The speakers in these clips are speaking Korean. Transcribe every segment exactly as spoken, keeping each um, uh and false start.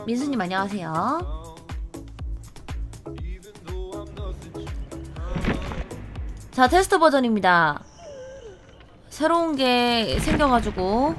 민수님 안녕하세요. 자, 테스트 버전입니다. 새로운 게 생겨가지고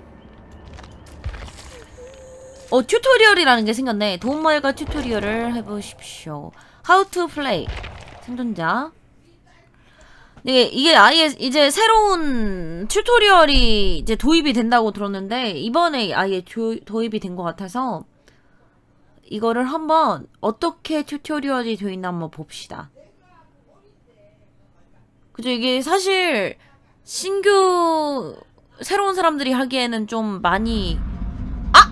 어, 튜토리얼이라는 게 생겼네. 도움말과 튜토리얼을 해보십시오. How to play. 생존자. 이게, 이게 아예 이제 새로운 튜토리얼이 이제 도입이 된다고 들었는데, 이번에 아예 도, 도입이 된 것 같아서, 이거를 한번 어떻게 튜토리얼이 되어 있나 한번 봅시다. 그죠? 이게 사실, 신규, 새로운 사람들이 하기에는 좀 많이, 아!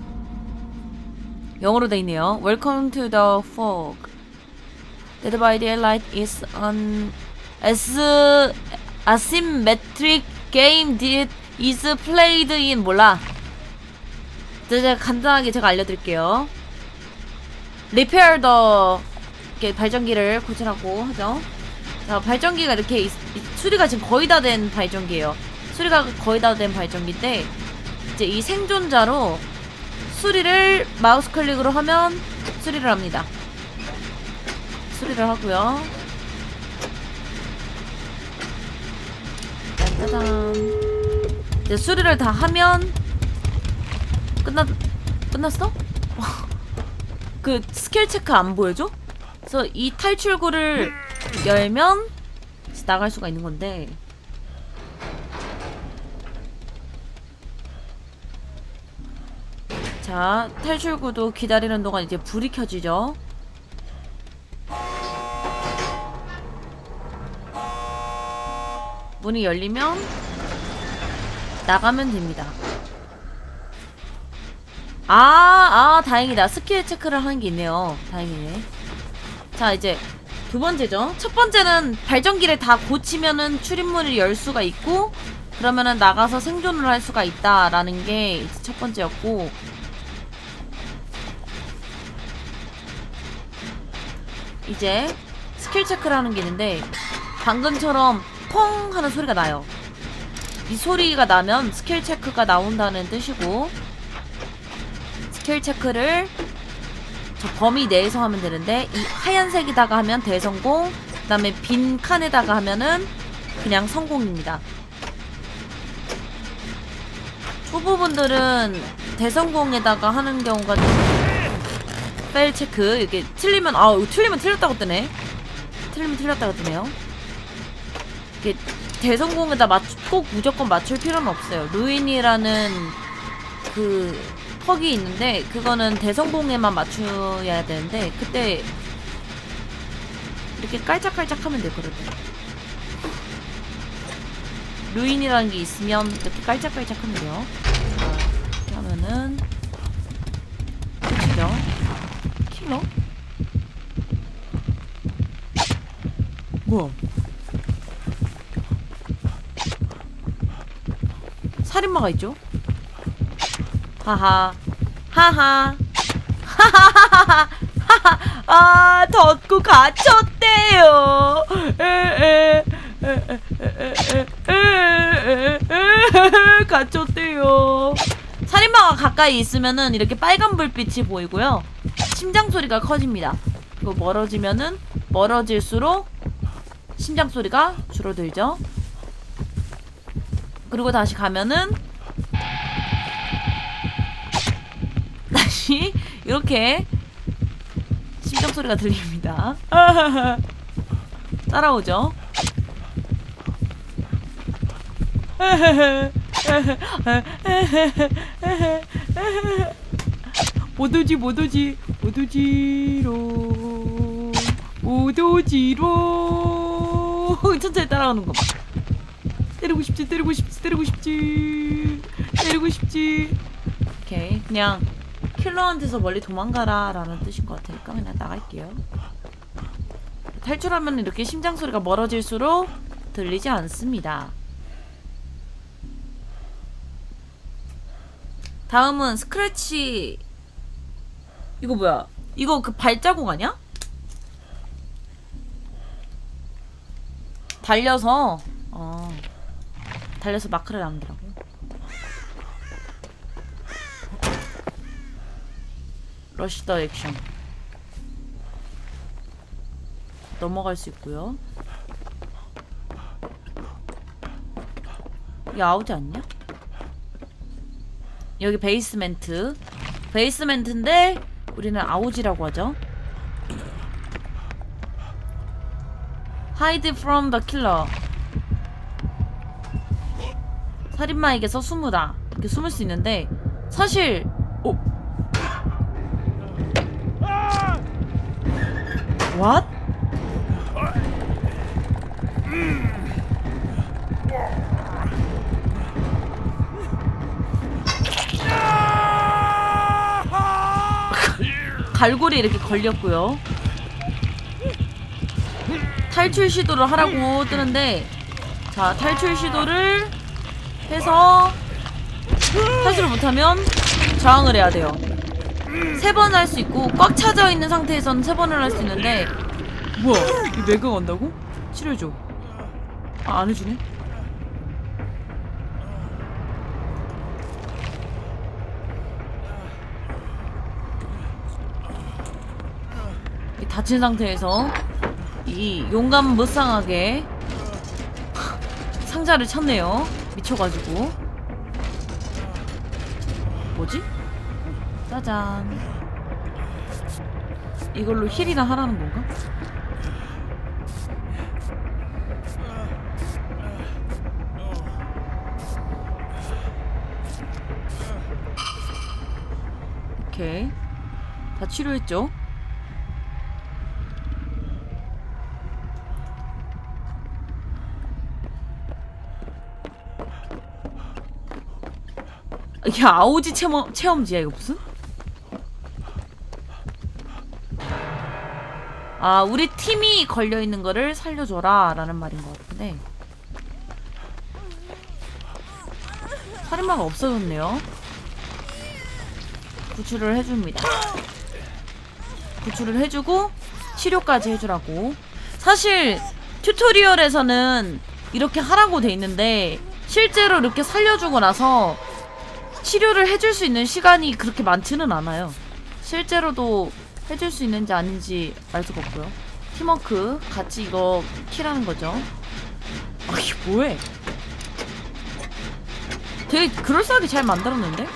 영어로 돼 있네요. Welcome to the fog. Dead by Daylight is an as asymmetric game that is played in 몰라. 제가 간단하게 제가 알려드릴게요. Repair the 이렇게 발전기를 고치라고 하죠. 자, 발전기가 이렇게 있, 수리가 지금 거의 다 된 발전기예요. 수리가 거의 다 된 발전기인데 이제 이 생존자로 수리를 마우스 클릭으로 하면 수리를 합니다. 수리를 하고요. 짜잔. 이제 수리를 다 하면 끝났 끝났어? 그 스킬 체크 안 보여줘? 그래서 이 탈출구를 열면 나갈 수가 있는 건데. 자, 탈출구도 기다리는 동안 이제 불이 켜지죠. 문이 열리면 나가면 됩니다. 아, 아, 다행이다. 스킬 체크를 하는 게 있네요. 다행이네. 자, 이제 두 번째죠. 첫 번째는 발전기를 다 고치면은 출입문을 열 수가 있고, 그러면은 나가서 생존을 할 수가 있다라는 게 이제 첫 번째였고, 이제 스킬 체크를 하는 게 있는데, 방금처럼 펑 하는 소리가 나요. 이 소리가 나면 스킬 체크가 나온다는 뜻이고, 스킬 체크를 저 범위 내에서 하면 되는데, 이 하얀색에다가 하면 대성공, 그 다음에 빈 칸에다가 하면은 그냥 성공입니다. 초보분들은 대성공에다가 하는 경우가 좀 페일 체크, 이렇게 틀리면, 아, 틀리면 틀렸다고 뜨네. 틀리면 틀렸다고 뜨네요. 이게 대성공에다 맞추, 꼭 무조건 맞출 필요는 없어요. 루인이라는 그 퍽이 있는데 그거는 대성공에만 맞춰야 되는데, 그때 이렇게 깔짝깔짝 하면 되거든요. 루인이라는 게 있으면 이렇게 깔짝깔짝 하면 돼요. 이렇게 하면은 끝이죠. 킬러? 뭐야? 살인마가 있죠? 하하 하하 하하하하하 하하. 아, 덧구 갇혔대요. 에에 갇혔대요. 살인마가 가까이 있으면은 이렇게 빨간 불빛이 보이고요, 심장 소리가 커집니다. 그리고 멀어지면은 멀어질수록 심장 소리가 줄어들죠. 그리고 다시 가면은 다시 이렇게 심장 소리가 들립니다. 따라오죠. 못오지 못오지 못오지로 못오지로. 천천히 따라오는 거 봐. 때리고 싶지 때리고 싶지 때리고 싶지 때리고 싶지. 오케이, 그냥 킬러한테서 멀리 도망가라 라는 뜻인 것 같으니까 그냥 나갈게요. 탈출하면 이렇게 심장 소리가 멀어질수록 들리지 않습니다. 다음은 스크래치. 이거 뭐야? 이거 그 발자국 아니야? 달려서 어 달려서 마크를 남더라고. 러시 더 액션 넘어갈 수 있고요. 이게 아우지 않냐? 여기 베이스멘트. 베이스멘트인데 우리는 아우지라고 하죠. Hide from the killer. 살인마에게서 숨으다. 이렇게 숨을 수 있는데 사실 오. What? 갈고리 이렇게 걸렸고요. 탈출 시도를 하라고 뜨는데 자 탈출 시도를 해서 탈출을 못하면 저항을 해야 돼요. 세 번 할 수 있고 꽉 차져 있는 상태에서는 세 번을 할 수 있는데 뭐야 이 매그 간다고? 치료해줘. 아 안 해주네. 이 다친 상태에서 이 용감 무쌍하게 상자를 찾네요. 미쳐가지고. 뭐지? 짜잔. 이걸로 힐이나 하라는 건가? 오케이. 다 치료했죠? 이게 아오지 체험, 체험지야 이거 무슨? 아 우리 팀이 걸려있는 거를 살려줘라 라는 말인 것 같은데 살인마가 없어졌네요. 구출을 해줍니다. 구출을 해주고 치료까지 해주라고. 사실 튜토리얼에서는 이렇게 하라고 돼 있는데 실제로 이렇게 살려주고 나서 치료를 해줄 수 있는 시간이 그렇게 많지는 않아요. 실제로도 해줄 수 있는지 아닌지 알 수가 없고요. 팀워크 같이 이거 킬하는 거죠. 아 이게 뭐해? 되게 그럴싸하게 잘 만들었는데?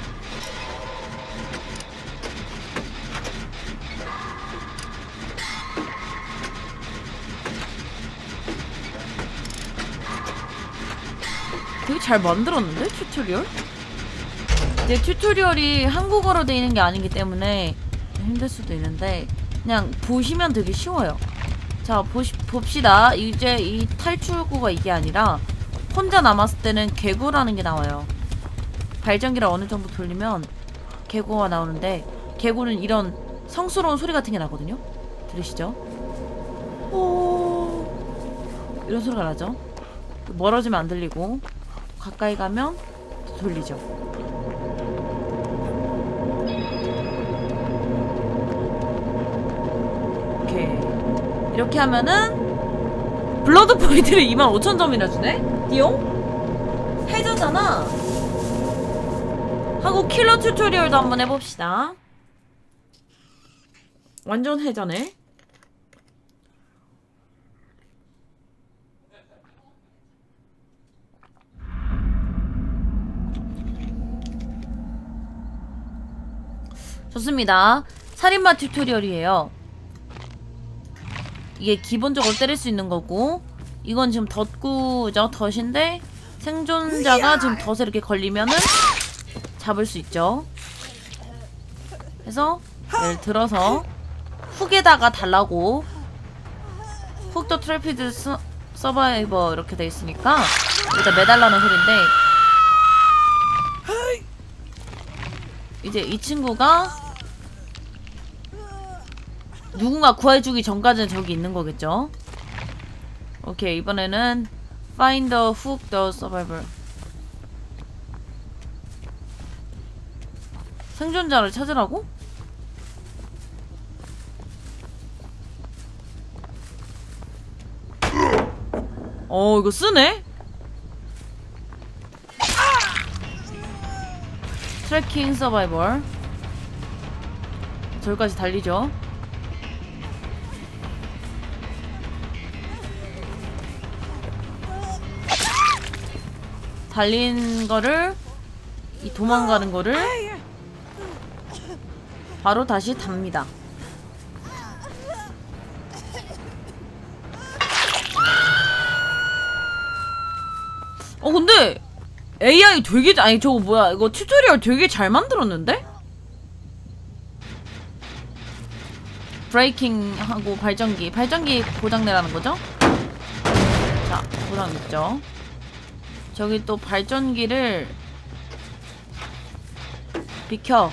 되게 잘 만들었는데? 튜토리얼? 이제 튜토리얼이 한국어로 되어 있는 게 아니기 때문에 힘들 수도 있는데 그냥 보시면 되게 쉬워요. 자 보시, 봅시다. 이제 이 탈출구가 이게 아니라 혼자 남았을 때는 개구라는 게 나와요. 발전기를 어느 정도 돌리면 개구가 나오는데 개구는 이런 성스러운 소리 같은 게 나거든요. 들으시죠? 오 이런 소리가 나죠. 멀어지면 안 들리고 가까이 가면 돌리죠. 오케이. 이렇게 하면은 블러드 포인트를 이만 오천 점이나 주네? 띠용? 해저잖아. 하고 킬러 튜토리얼도 한번 해봅시다. 완전 해자네. 좋습니다. 살인마 튜토리얼이에요. 이게 기본적으로 때릴 수 있는 거고 이건 지금 덫구죠. 덫인데 생존자가 지금 덫에 이렇게 걸리면은 잡을 수 있죠. 그래서 예를 들어서 훅에다가 달라고 훅 더 트래피드 서바이버 이렇게 돼 있으니까 일단 매달라는 소린데 이제 이 친구가 누군가 구해주기 전까지는 저기 있는 거겠죠. 오케이 이번에는 Find the hook the survivor. 생존자를 찾으라고? 어 이거 쓰네? 트래킹 서바이벌. 저기까지 달리죠. 달린 거를, 이 도망가는 거를 바로 다시 답니다. 어 근데 에이아이 되게, 아니 저거 뭐야, 이거 튜토리얼 되게 잘 만들었는데? 브레이킹하고 발전기, 발전기 고장내라는 거죠? 자, 고장냈죠. 저기 또 발전기를 비켜.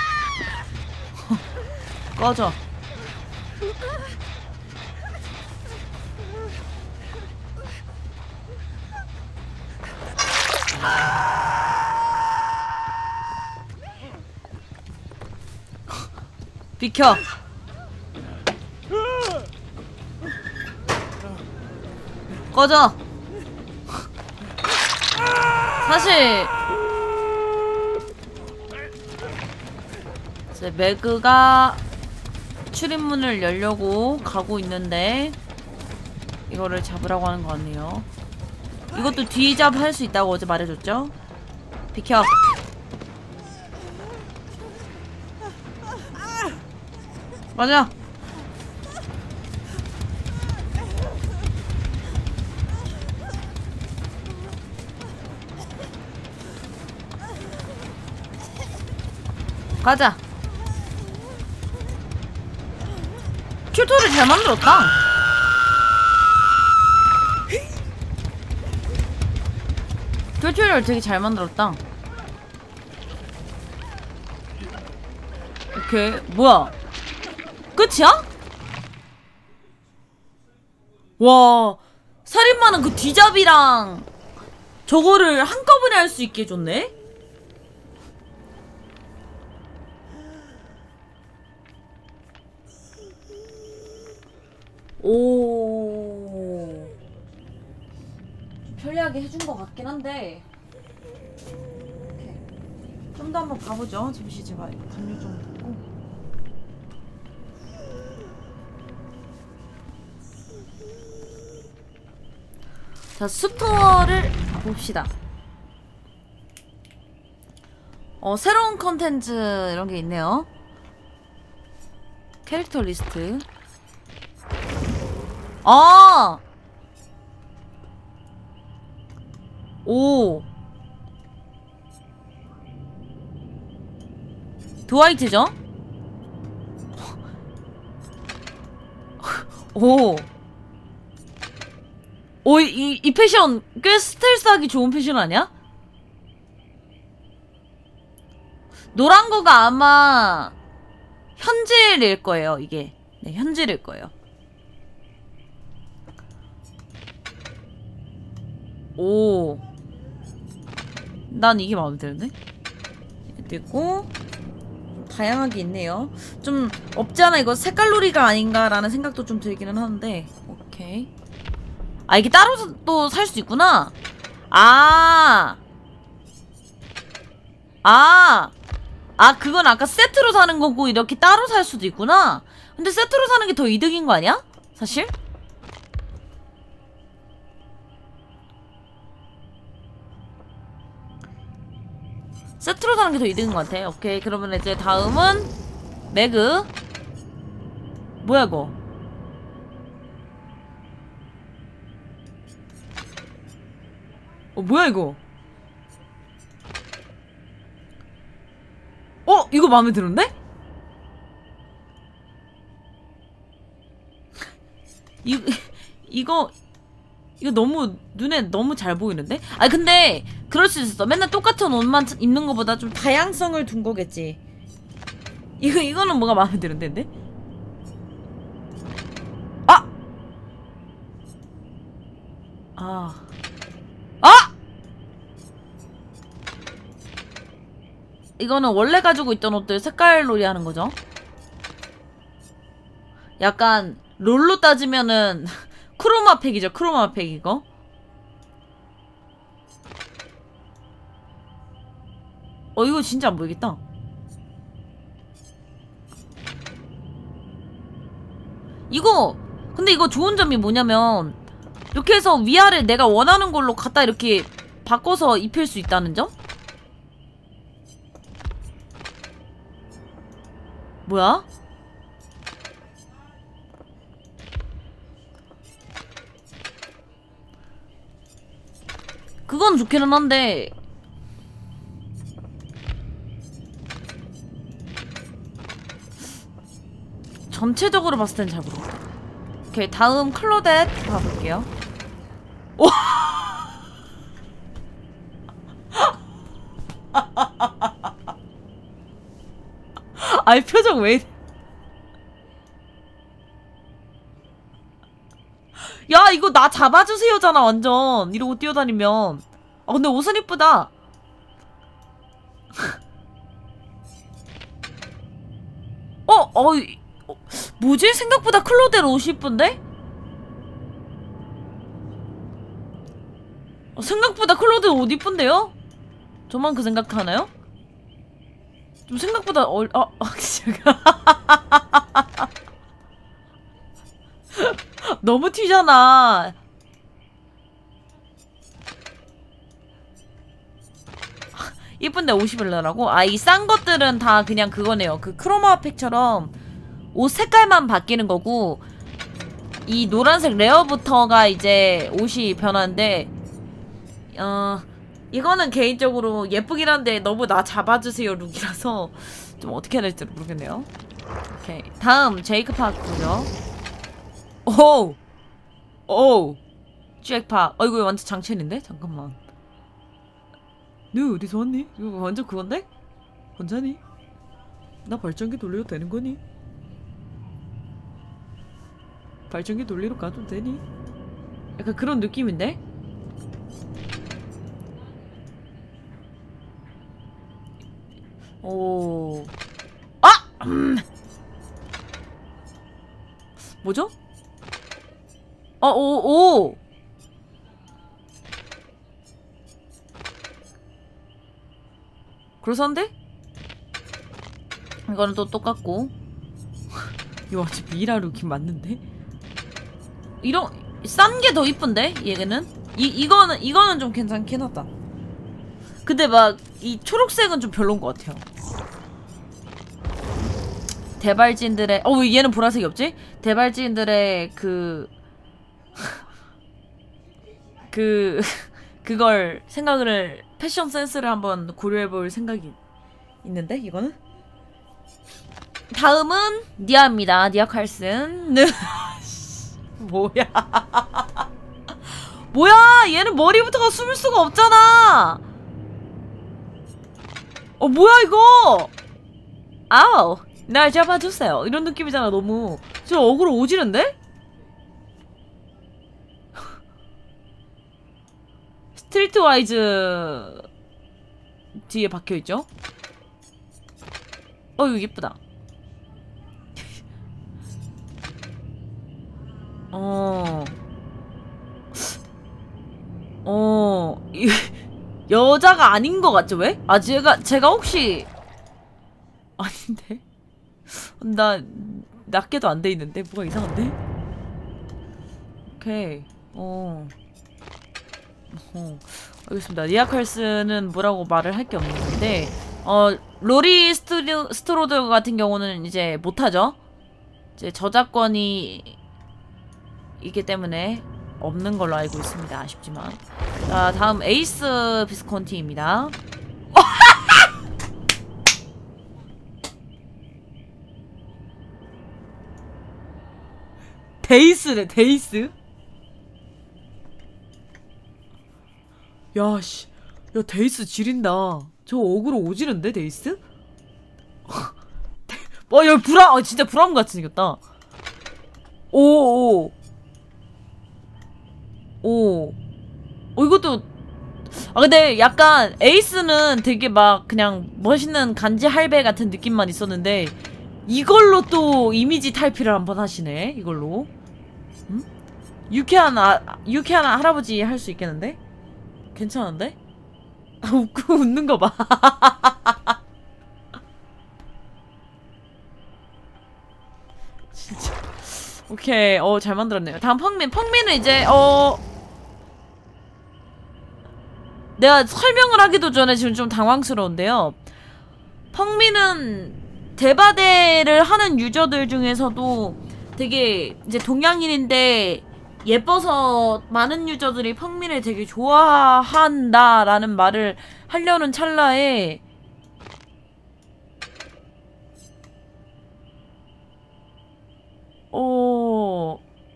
꺼져. 비켜. 꺼져. 사실 이제 매그가 출입문을 열려고 가고 있는데 이거를 잡으라고 하는 것 같네요. 이것도 뒤잡 할 수 있다고 어제 말해줬죠? 비켜. 맞아. 가자. 튜토를 잘 만들었다. 튜토리얼 되게 잘 만들었다. 오케이. 뭐야? 끝이야? 와, 살인마는 그 뒤잡이랑 저거를 한꺼번에 할 수 있게 해줬네? 오, 편리하게 해준 것 같긴 한데 좀 더 한번 가보죠. 잠시 제가 담요 좀 덮고. 자, 스토어를 봅시다. 어, 새로운 컨텐츠 이런 게 있네요. 캐릭터 리스트. 아! 오. 드와이트죠? 오. 오, 이, 이 패션 꽤 스텔스하기 좋은 패션 아니야? 노란 거가 아마 현질일 거예요, 이게. 네, 현질일 거예요. 오. 난 이게 마음에 드는데? 있고 다양하게 있네요. 좀 없지 않아 이거 색깔놀이가 아닌가라는 생각도 좀 들기는 하는데. 오케이. 아, 이게 따로 또 살 수 있구나. 아. 아. 아, 그건 아까 세트로 사는 거고 이렇게 따로 살 수도 있구나. 근데 세트로 사는 게 더 이득인 거 아니야? 사실? 세트로 사는 게 더 이득인 것 같아. 오케이. 그러면 이제 다음은 매그. 뭐야 이거? 어, 뭐야 이거? 어? 이거 마음에 드는데? 이, 이거 이거 너무 눈에 너무 잘 보이는데? 아니 근데 그럴 수 있어. 맨날 똑같은 옷만 입는 것보다 좀 다양성을 둔 거겠지. 이거 이거는 뭐가 마음에 드는데? 근데? 아! 아. 아! 이거는 원래 가지고 있던 옷들 색깔 놀이 하는 거죠. 약간 롤로 따지면은 크로마 팩이죠. 크로마 팩 이거. 어, 이거 진짜 안 보이겠다. 이거 근데 이거 좋은 점이 뭐냐면 이렇게 해서 위아래 내가 원하는 걸로 갖다 이렇게 바꿔서 입힐 수 있다는 점? 뭐야? 그건 좋기는 한데 전체적으로 봤을 땐 잘 모르겠다. 오케이, 다음 클로댓 가볼게요. 오! 아이 표정 왜 이래. 야 이거 나 잡아주세요잖아 완전. 이러고 뛰어다니면. 아 근데 옷은 이쁘다. 어? 어? 어 뭐지? 생각보다 클로델 옷이 이쁜데? 어, 생각보다 클로델 옷 이쁜데요? 저만 그 생각하나요? 좀 생각보다 얼.. 아.. 너무 튀잖아. 이쁜데 오십 일러라고? 아, 이 싼 것들은 다 그냥 그거네요. 그 크로마팩처럼 옷 색깔만 바뀌는 거고, 이 노란색 레어부터가 이제 옷이 변하는데, 어, 이거는 개인적으로 예쁘긴 한데 너무 나 잡아주세요 룩이라서 좀 어떻게 해야 될지 모르겠네요. 오케이. 다음, 제이크 파크고요. 오우! 오우! 잭파. 어, 이거 완전 장첸인데? 잠깐만. 너 어디서 왔니? 이거 완전 그건데? 괜찮니? 나 발전기 돌려도 되는 거니? 발전기 돌리러 가도 되니? 약간 그런 느낌인데? 오. 아! 음. 뭐죠? 어, 오, 오! 그러선데? 이거는 또 똑같고. 이거 완전 미라 룩이 맞는데? 이런, 싼 게 더 이쁜데? 얘는? 이, 이거는, 이거는 좀 괜찮긴 하다. 근데 막, 이 초록색은 좀 별론 것 같아요. 대발진들의, 어, 왜 얘는 보라색이 없지? 대발진들의 그, 그, 그걸 생각을, 패션 센스를 한번 고려해볼 생각이 있는데, 이거는? 다음은, 니아입니다. 니아 칼슨. 뭐야. 뭐야! 얘는 머리부터가 숨을 수가 없잖아! 어, 뭐야, 이거! 아우! 날 잡아주세요. 이런 느낌이잖아, 너무. 저 어그로 오지는데? 스트리트와이즈 뒤에 박혀있죠? 어, 이거 예쁘다. 어... 어... 여자가 아닌 것 같죠, 왜? 아, 제가, 제가 혹시... 아닌데? 나, 낫게도 안 돼 있는데? 뭐가 이상한데? 오케이. 어... 어... 알겠습니다. 리아칼스는 뭐라고 말을 할 게 없는데, 어, 로리 스트리, 스트로드 같은 경우는 이제 못하죠? 이제 저작권이 있기 때문에 없는 걸로 알고 있습니다. 아쉽지만. 자, 다음 에이스 비스콘티입니다. 데이스래, 데이스? 야, 씨. 야, 데이스 지린다. 저 어그로 오지는데, 데이스? 와, 야, 브라, 아, 진짜 브라움 같이 생겼다. 오, 오. 오. 어, 이것도. 아, 근데 약간, 에이스는 되게 막, 그냥, 멋있는 간지 할배 같은 느낌만 있었는데, 이걸로 또 이미지 탈피를 한번 하시네, 이걸로. 응? 유쾌한, 아, 유쾌한 할아버지 할 수 있겠는데? 괜찮은데? 아, 웃고 웃는 거 봐. 진짜. 오케이. 어, 잘 만들었네요. 다음 펑민. 펑민은 이제 어 내가 설명을 하기도 전에 지금 좀 당황스러운데요. 펑민은 대바대를 하는 유저들 중에서도 되게 이제 동양인인데 예뻐서 많은 유저들이 펑민을 되게 좋아한다라는 말을 하려는 찰나에 어...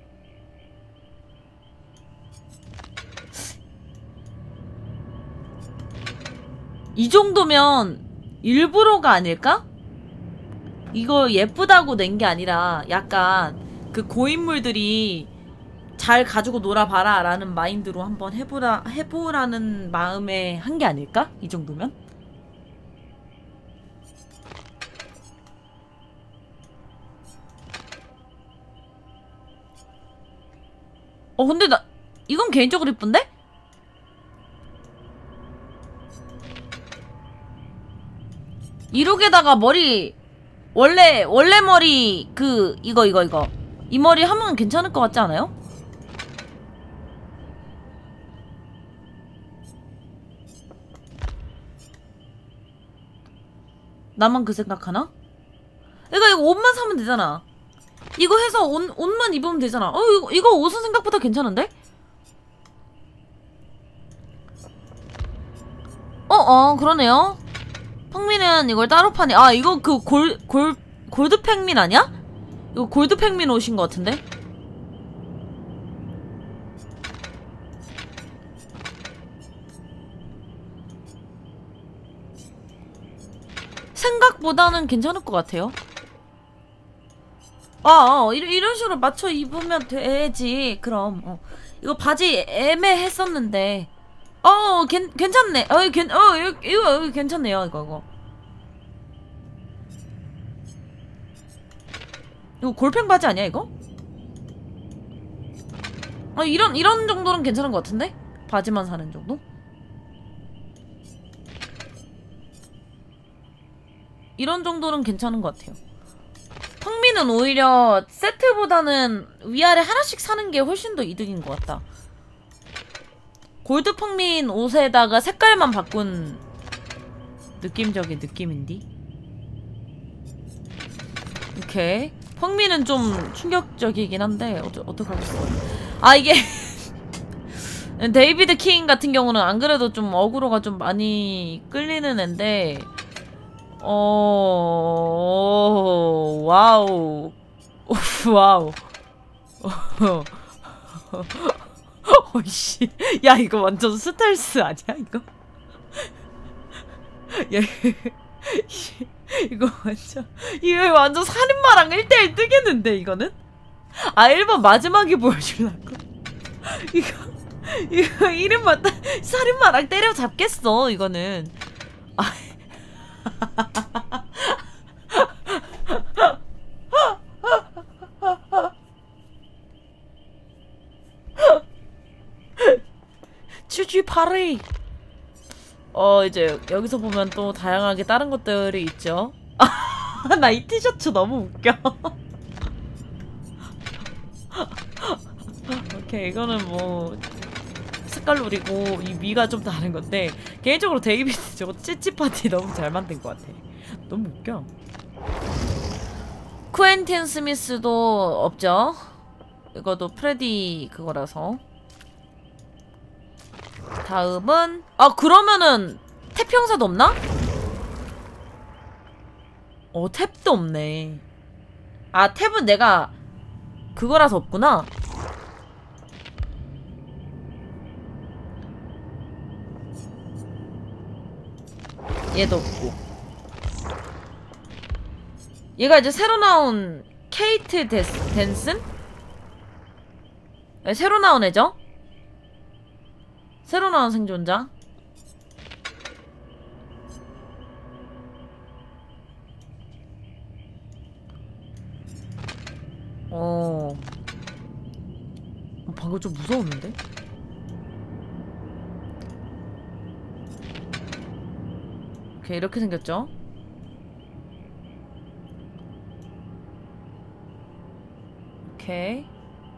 이 정도면 일부러가 아닐까? 이거 예쁘다고 낸 게 아니라 약간 그 고인물들이 잘 가지고 놀아봐라 라는 마인드로 한번 해보라, 해보라는 마음에 한 게 아닐까? 이 정도면? 어 근데 나 이건 개인적으로 이쁜데? 이룩에다가 머리 원래 원래 머리 그 이거 이거 이거 이 머리 하면 괜찮을 것 같지 않아요? 나만 그 생각하나? 그러니까 이거 옷만 사면 되잖아. 이거 해서 옷, 옷만 입으면 되잖아. 어 이거, 이거 옷은 생각보다 괜찮은데? 어어 그러네요. 펑민은 이걸 따로 파네. 아 이거 그 골, 골, 골드 팽민 아니야? 이거 골드 팽민 옷인 것 같은데? 생각보다는 괜찮을 것 같아요. 아, 어, 이런, 이런 식으로 맞춰 입으면 되지. 그럼 어. 이거 바지 애매했었는데 어 괜, 괜찮네. 어, 괜, 어 이거, 이거, 이거 괜찮네요. 이거 이거 이거 골팽 바지 아니야 이거? 아 이런 이런 정도는 괜찮은 것 같은데? 바지만 사는 정도? 이런 정도는 괜찮은 것 같아요. 펑민은 오히려 세트보다는 위아래 하나씩 사는 게 훨씬 더 이득인 것 같다. 골드 펑민 옷에다가 색깔만 바꾼 느낌적인 느낌인디? 오케이. 펑민은 좀 충격적이긴 한데 어쩌, 어떡하겠어. 아 이게 데이비드 킹 같은 경우는 안 그래도 좀 어그로가 좀 많이 끌리는 앤데 어... 와우 와우 어이씨 야 이거 완전 스텔스 아니야 이거? 야 이거 완전 이거 완전 살인마랑 일 대일 뜨겠는데 이거는? 아 일 번 마지막에 보여주려고 이거 이거 이름만 살인마랑 때려잡겠어 이거는. 아 추쥐 파리. 어 이제 여기서 보면 또 다양하게 다른 것들이 있죠. 나 이 티셔츠 너무 웃겨. 오케이 이거는 뭐 색깔놀이고 이 미가 좀 다른 건데 개인적으로 데이비드 저거 찌찌파티 너무 잘 만든 것 같아. 너무 웃겨. 쿠엔틴 스미스도 없죠. 이것도 프레디 그거라서. 다음은 아 그러면은 탭 형사도 없나? 어 탭도 없네. 아 탭은 내가 그거라서 없구나. 얘도 없고. 얘가 이제 새로 나온 케이트 데스, 댄슨? 네, 새로 나온 애죠? 새로 나온 생존자. 어... 방금 좀 무서웠는데? 오케이 이렇게 생겼죠? 오케이.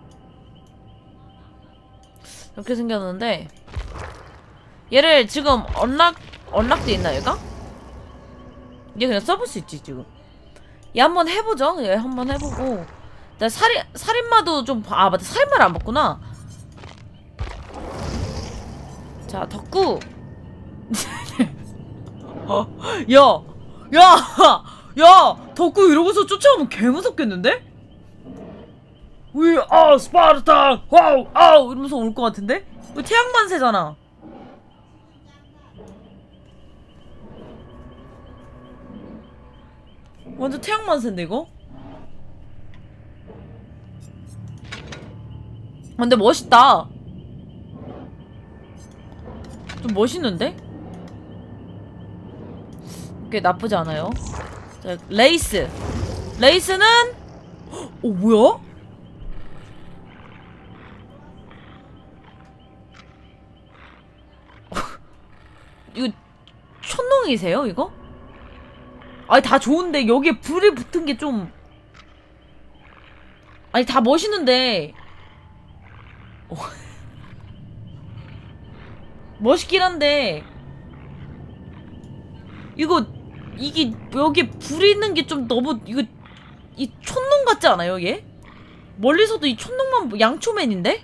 이렇게 생겼는데 얘를 지금 언락 언락돼 있나 얘가? 얘 그냥 써볼 수 있지 지금. 얘 한번 해보죠. 얘 한번 해보고. 나 살인 살인마도 좀 아 맞다 살인마를 안 봤구나. 자 덕구. 어, 야, 야, 야, 덕구 이러고서 쫓아오면 개 무섭겠는데? We are Spartan! 와우, 아우! 이러면서 올 것 같은데? 이거 태양만세잖아. 완전 태양만세인데 이거? 근데 멋있다. 좀 멋있는데? 꽤 나쁘지 않아요. 자, 레이스. 레이스는 어 뭐야? 이거 촌농이세요 이거? 아니 다 좋은데 여기에 불이 붙은 게 좀 아니 다 멋있는데 어. 멋있긴 한데 이거 이게 여기에 불 있는 게 좀 너무 이거 이 촌농 같지 않아요 얘? 멀리서도 이 촌농만 양초맨인데?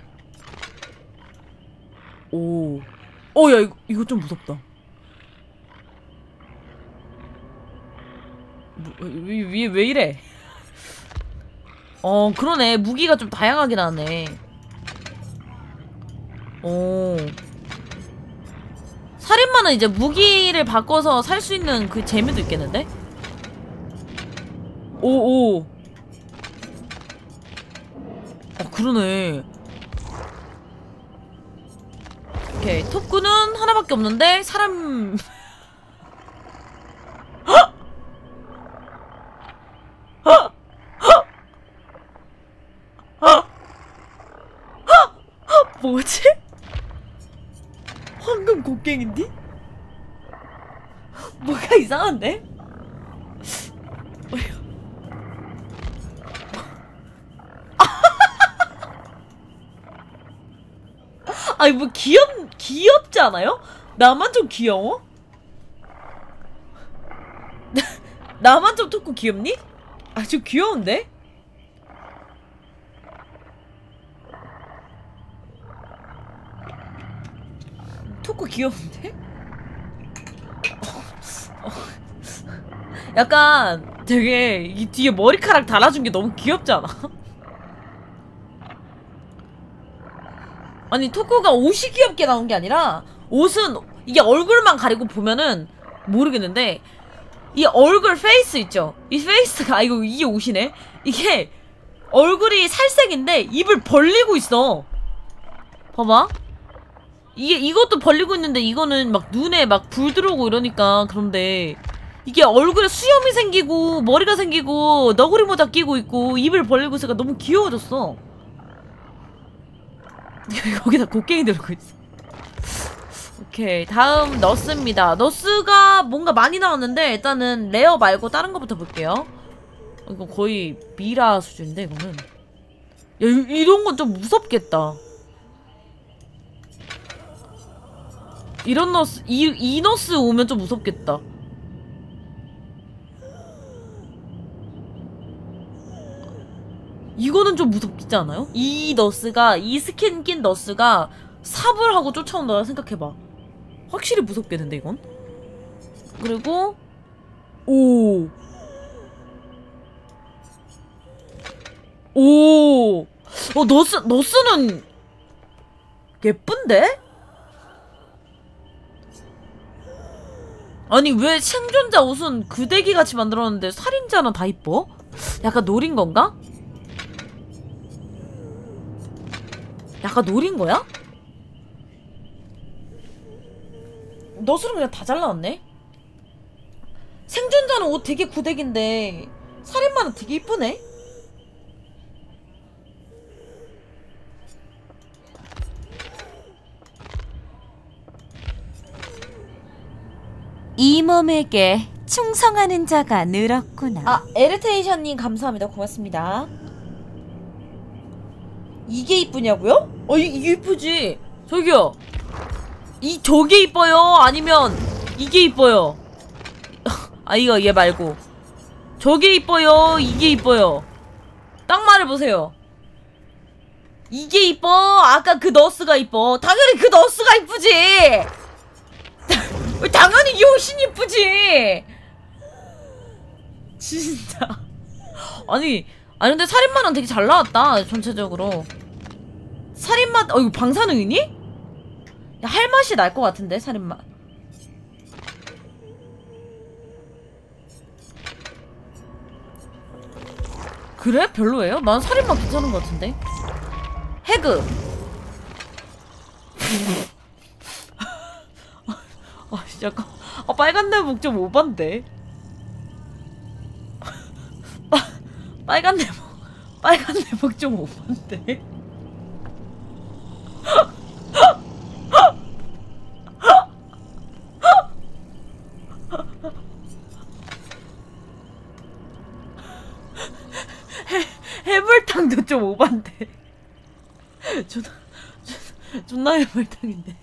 오. 어 야 이거 이거 좀 무섭다. 왜, 왜, 왜 이래? 어 그러네 무기가 좀 다양하긴 하네. 오 살인마는 이제 무기를 바꿔서 살 수 있는 그 재미도 있겠는데? 오오 어 그러네. 오케이 톱구는 하나밖에 없는데 사람 뭐지? 황금 곡괭인데? 뭐가 이상한데? 아니 뭐 귀엽 귀엽지 않아요? 나만 좀 귀여워? 나만 좀 토크 귀엽니? 아주 귀여운데? 토크 귀여운데? 어, 어. 약간 되게 이 뒤에 머리카락 달아준 게 너무 귀엽지 않아? 아니 토크가 옷이 귀엽게 나온 게 아니라 옷은 이게 얼굴만 가리고 보면은 모르겠는데 이 얼굴 페이스 있죠? 이 페이스가 아 이거 이게 옷이네? 이게 얼굴이 살색인데 입을 벌리고 있어. 봐봐. 이게 이것도 벌리고 있는데 이거는 막 눈에 막 불 들어오고 이러니까 그런데 이게 얼굴에 수염이 생기고 머리가 생기고 너구리 모자 끼고 있고 입을 벌리고 있으니까 너무 귀여워졌어. 여기다 곡괭이 들고 있어. 오케이 다음 너스입니다. 너스가 뭔가 많이 나왔는데 일단은 레어 말고 다른 거부터 볼게요. 이거 거의 미라 수준인데 이거는. 야 이, 이런 건 좀 무섭겠다. 이런 너스 이, 이 너스 오면 좀 무섭겠다. 이거는 좀 무섭지 않아요? 이 너스가 이 스킨 낀 너스가 삽을 하고 쫓아온다 생각해봐. 확실히 무섭겠는데 이건? 그리고 오 오 어 너스 너스는 예쁜데? 아니 왜 생존자 옷은 그대기같이 만들었는데 살인자는 다 이뻐? 약간 노린 건가? 약간 노린 거야? 너스는 그냥 다 잘라놨네? 생존자는 옷 되게 구대기인데 살인마는 되게 이쁘네? 이 몸에게 충성하는 자가 늘었구나. 아 에르테이션님 감사합니다. 고맙습니다. 이게 이쁘냐고요? 어, 이, 이게 이쁘지. 저기요. 이, 저게 이뻐요? 아니면 이게 이뻐요? 아, 이거 얘 말고. 저게 이뻐요? 이게 이뻐요? 딱 말해보세요. 이게 이뻐? 아까 그 너스가 이뻐? 당연히 그 너스가 이쁘지! 당연히 요신 이쁘지! 진짜. 아니, 아니 근데 살인마는 되게 잘 나왔다, 전체적으로. 살인마, 어, 이거 방사능이니? 야, 할 맛이 날 것 같은데, 살인마. 그래? 별로예요? 난 살인마 괜찮은 것 같은데? 해그! 아, 잠깐. 아, 빨간 내복 좀 오반데? 빨간 내복, 빨간 내복 좀 오반데? 해, 해물탕도 좀 오반데? 존나, 존나, 존나 해물탕인데.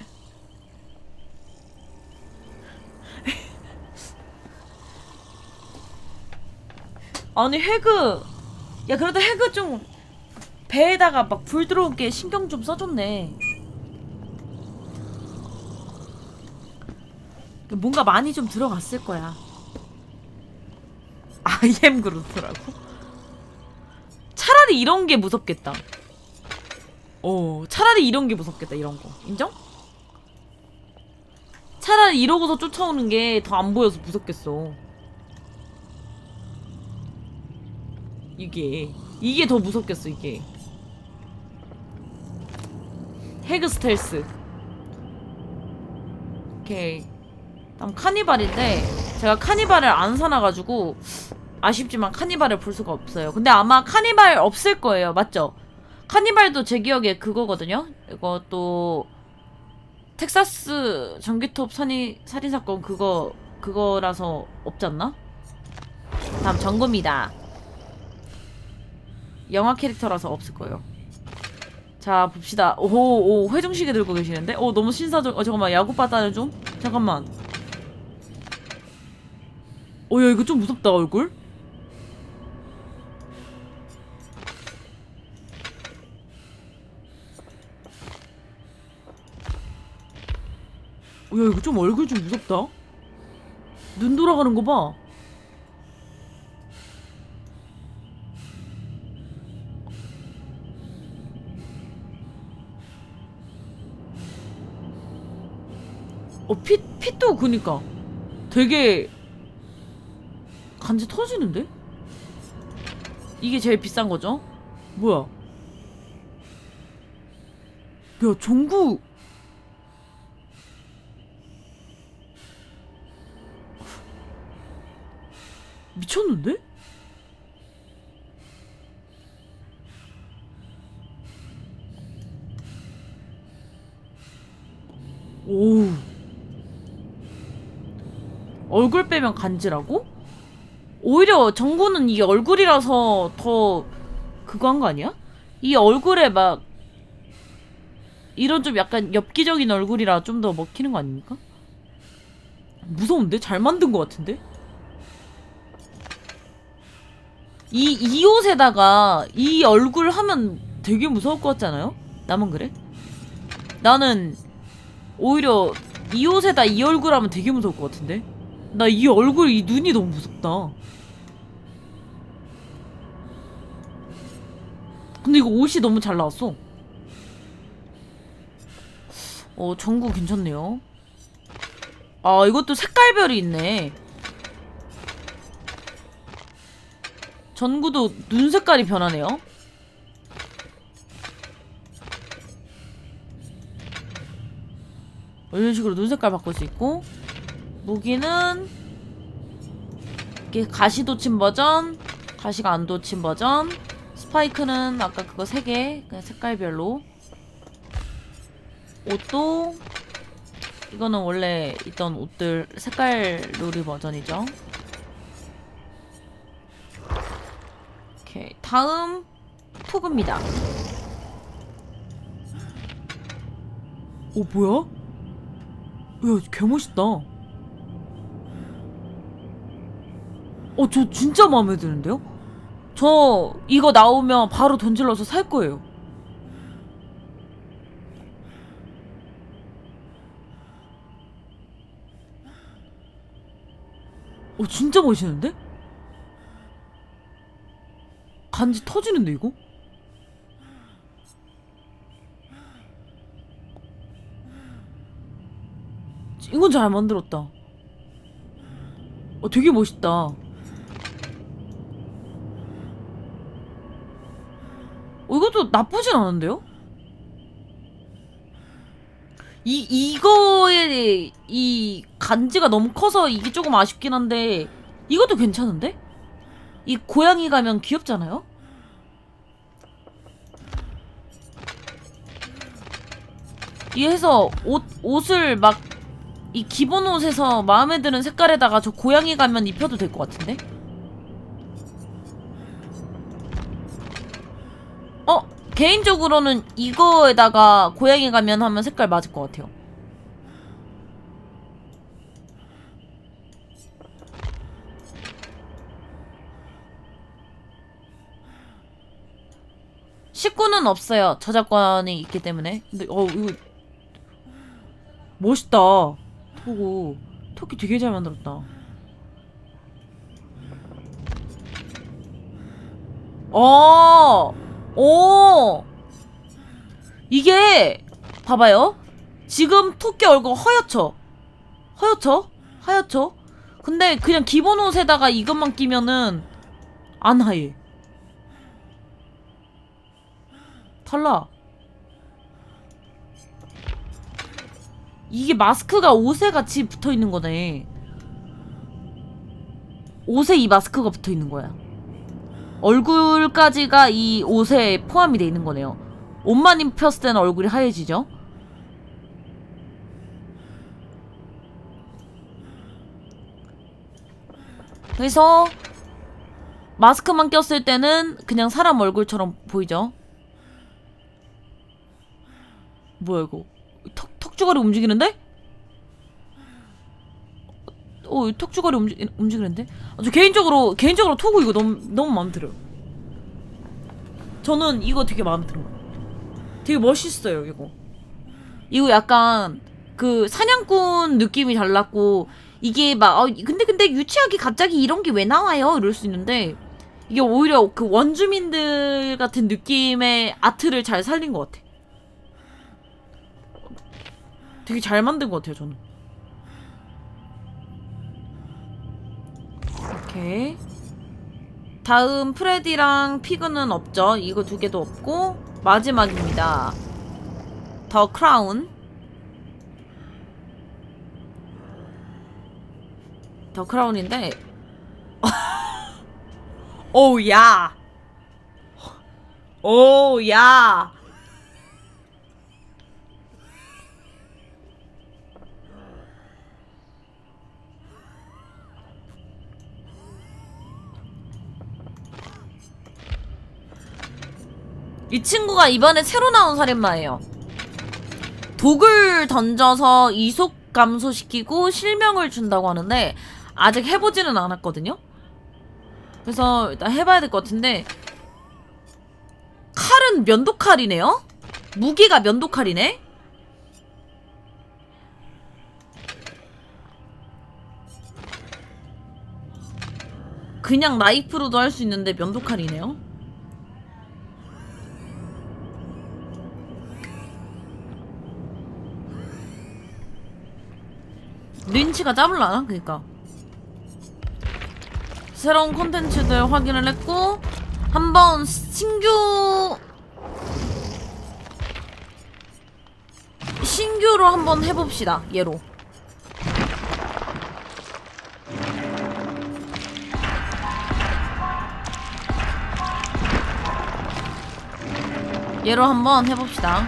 아니 해그, 야 그래도 해그 좀 배에다가 막 불 들어오게 신경 좀 써줬네. 뭔가 많이 좀 들어갔을 거야. 아이엠 그루트라고? 차라리 이런 게 무섭겠다. 어, 차라리 이런 게 무섭겠다. 이런 거 인정? 차라리 이러고서 쫓아오는 게 더 안 보여서 무섭겠어. 이게 이게 더 무섭겠어. 이게 해그 스텔스. 오케이. 다음 카니발인데 제가 카니발을 안 사놔가지고 아쉽지만 카니발을 볼 수가 없어요. 근데 아마 카니발 없을 거예요. 맞죠? 카니발도 제 기억에 그거거든요. 이것도 텍사스 전기톱 살인, 살인사건 그거 그거라서 없지 않나? 다음 정구입니다. 영화 캐릭터라서 없을 거예요. 자 봅시다. 오오 회중시계 들고 계시는데? 어 너무 신사적. 어 잠깐만 야구바다는 좀? 잠깐만. 어 야 이거 좀 무섭다 얼굴. 어 야 이거 좀 얼굴 좀 무섭다. 눈 돌아가는 거 봐. 어, 피, 핏도 그니까 되게 간지 터지는데? 이게 제일 비싼 거죠? 뭐야? 야, 종구 미쳤는데? 오. 얼굴 빼면 간지라고? 오히려 정구는 이게 얼굴이라서 더 그거 한 거 아니야? 이 얼굴에 막 이런 좀 약간 엽기적인 얼굴이라 좀 더 먹히는 거 아닙니까? 무서운데? 잘 만든 거 같은데? 이, 이 옷에다가 이 얼굴 하면 되게 무서울 것 같지 않아요? 나만 그래? 나는 오히려 이 옷에다 이 얼굴 하면 되게 무서울 것 같은데? 나 이 얼굴, 이 눈이 너무 무섭다. 근데 이거 옷이 너무 잘 나왔어. 어, 전구 괜찮네요. 아, 이것도 색깔별이 있네. 전구도 눈 색깔이 변하네요. 이런 식으로 눈 색깔 바꿀 수 있고, 무기는 이게 가시 돋친 버전, 가시가 안 돋친 버전, 스파이크는 아까 그거 세 개 그냥 색깔별로. 옷도 이거는 원래 있던 옷들 색깔 룰이 버전이죠. 오케이, 다음 토그입니다. 어 뭐야? 야 개멋있다. 어 저 진짜 마음에 드는데요? 저 이거 나오면 바로 돈 질러서 살 거예요. 어 진짜 멋있는데? 간지 터지는데 이거? 이건 잘 만들었다. 어 되게 멋있다. 어, 이것도 나쁘진 않은데요? 이, 이거의, 이, 간지가 너무 커서 이게 조금 아쉽긴 한데, 이것도 괜찮은데? 이 고양이 가면 귀엽잖아요? 이 해서 옷, 옷을 막, 이 기본 옷에서 마음에 드는 색깔에다가 저 고양이 가면 입혀도 될 것 같은데? 어? 개인적으로는 이거에다가 고양이 가면 하면 색깔 맞을 것 같아요. 십구는 없어요. 저작권이 있기 때문에. 근데 어 이거 멋있다. 토고 토끼 되게 잘 만들었다. 어, 오, 이게 봐봐요. 지금 토끼 얼굴 허옇죠? 허옇죠? 하얗죠? 근데 그냥 기본 옷에다가 이것만 끼면은 안 하얘. 달라. 이게 마스크가 옷에 같이 붙어있는 거네. 옷에 이 마스크가 붙어있는 거야. 얼굴까지가 이 옷에 포함이 돼 있는 거네요. 옷만 입혔을 때는 얼굴이 하얘지죠? 그래서 마스크만 꼈을 때는 그냥 사람 얼굴처럼 보이죠? 뭐야 이거? 턱, 턱주가리 움직이는데? 어, 턱주가리 움직, 움직이는데? 아, 저 개인적으로 개인적으로 토구 이거 너무 너무 마음에 들어요. 저는 이거 되게 마음에 들어요. 되게 멋있어요 이거. 이거 약간 그 사냥꾼 느낌이 잘 났고, 이게 막 어, 근데 근데 유치하게 갑자기 이런 게 왜 나와요? 이럴 수 있는데, 이게 오히려 그 원주민들 같은 느낌의 아트를 잘 살린 것 같아. 되게 잘 만든 것 같아요 저는. 오케이. 다음 프레디랑 피그는 없죠. 이거 두 개도 없고 마지막입니다. 더 크라운. 더 크라운인데 오우 야 오우 야 이 친구가 이번에 새로 나온 살인마예요. 독을 던져서 이속 감소시키고 실명을 준다고 하는데 아직 해보지는 않았거든요. 그래서 일단 해봐야 될 것 같은데, 칼은 면도칼이네요? 무기가 면도칼이네? 그냥 나이프로도 할 수 있는데 면도칼이네요? 린치가 짜블라나? 그니까. 새로운 콘텐츠들 확인을 했고, 한번 신규 신규로 한번 해봅시다. 얘로 얘로 한번 해봅시다.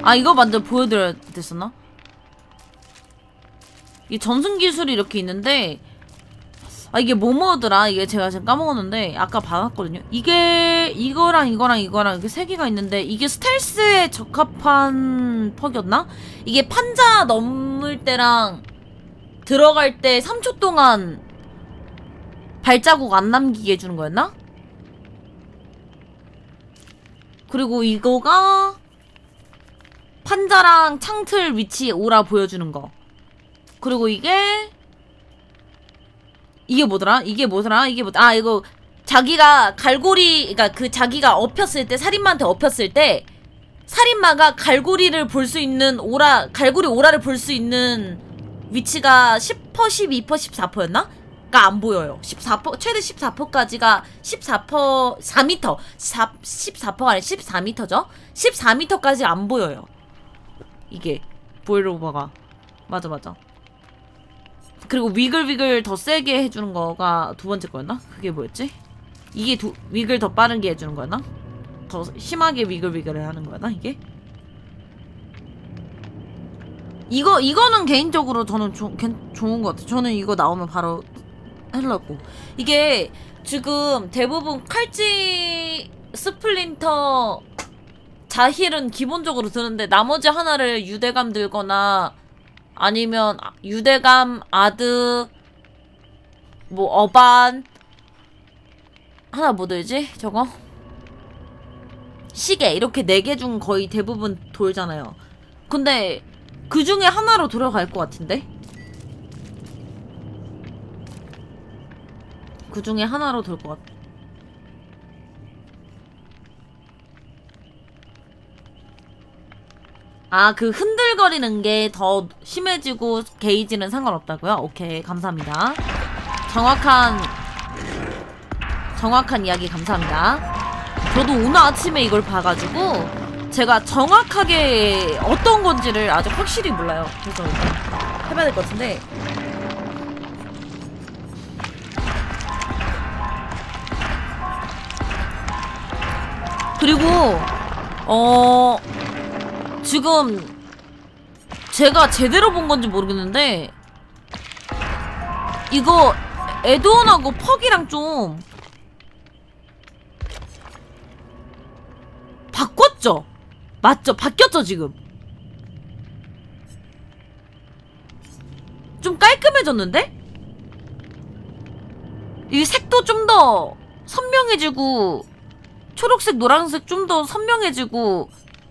아 이거 먼저 보여드려야 됐었나? 이 전승 기술이 이렇게 있는데 아 이게 뭐뭐더라? 이게 제가 지금 까먹었는데 아까 봐놨거든요. 이게 이거랑 이거랑 이거랑 이렇게 세 개가 있는데 이게 스텔스에 적합한 퍽이었나? 이게 판자 넘을 때랑 들어갈 때 삼 초 동안 발자국 안 남기게 해주는 거였나? 그리고 이거가 판자랑 창틀 위치 오라 보여주는 거. 그리고 이게 이게 뭐더라? 이게 뭐더라? 이게 뭐더라? 아 이거 자기가 갈고리 그니까 그 자기가 엎였을 때 살인마한테 엎였을 때 살인마가 갈고리를 볼 수 있는 오라 갈고리 오라를 볼 수 있는 위치가 십 퍼센트, 십이 퍼센트, 십사 퍼센트였나? 가 안 보여요. 십사 퍼센트 최대 십사 퍼센트까지가 십사 퍼센트 사 미터 사, 십사 퍼센트가 아니라 십사 미터죠? 십사 미터까지 안 보여요. 이게 보일러오버가 맞아 맞아. 그리고 위글위글 더 세게 해주는 거가 두 번째 거였나? 그게 뭐였지? 이게 두, 위글 더 빠르게 해주는 거였나? 더 심하게 위글위글을 하는 거였나 이게? 이거 이거는 개인적으로 저는 조, 괜, 좋은 것 같아요. 저는 이거 나오면 바로 하려고. 이게 지금 대부분 칼찌 스플린터 자힐은 기본적으로 드는데 나머지 하나를 유대감 들거나 아니면 유대감, 아드, 뭐 어반 하나 뭐 들지? 저거? 시계 이렇게 네 개 중 거의 대부분 돌잖아요. 근데 그 중에 하나로 들어갈 것 같은데? 그 중에 하나로 돌 것 같아. 아, 그 흔들거리는 게 더 심해지고 게이지는 상관없다고요? 오케이, 감사합니다. 정확한 정확한 이야기 감사합니다. 저도 오늘 아침에 이걸 봐가지고 제가 정확하게 어떤 건지를 아직 확실히 몰라요. 그래서 일단 해봐야 될 것 같은데 그리고 어... 지금 제가 제대로 본 건지 모르겠는데 이거 에드원하고 퍽이랑 좀 바꿨죠? 맞죠? 바뀌었죠 지금? 좀 깔끔해졌는데? 이 색도 좀 더 선명해지고 초록색, 노란색 좀 더 선명해지고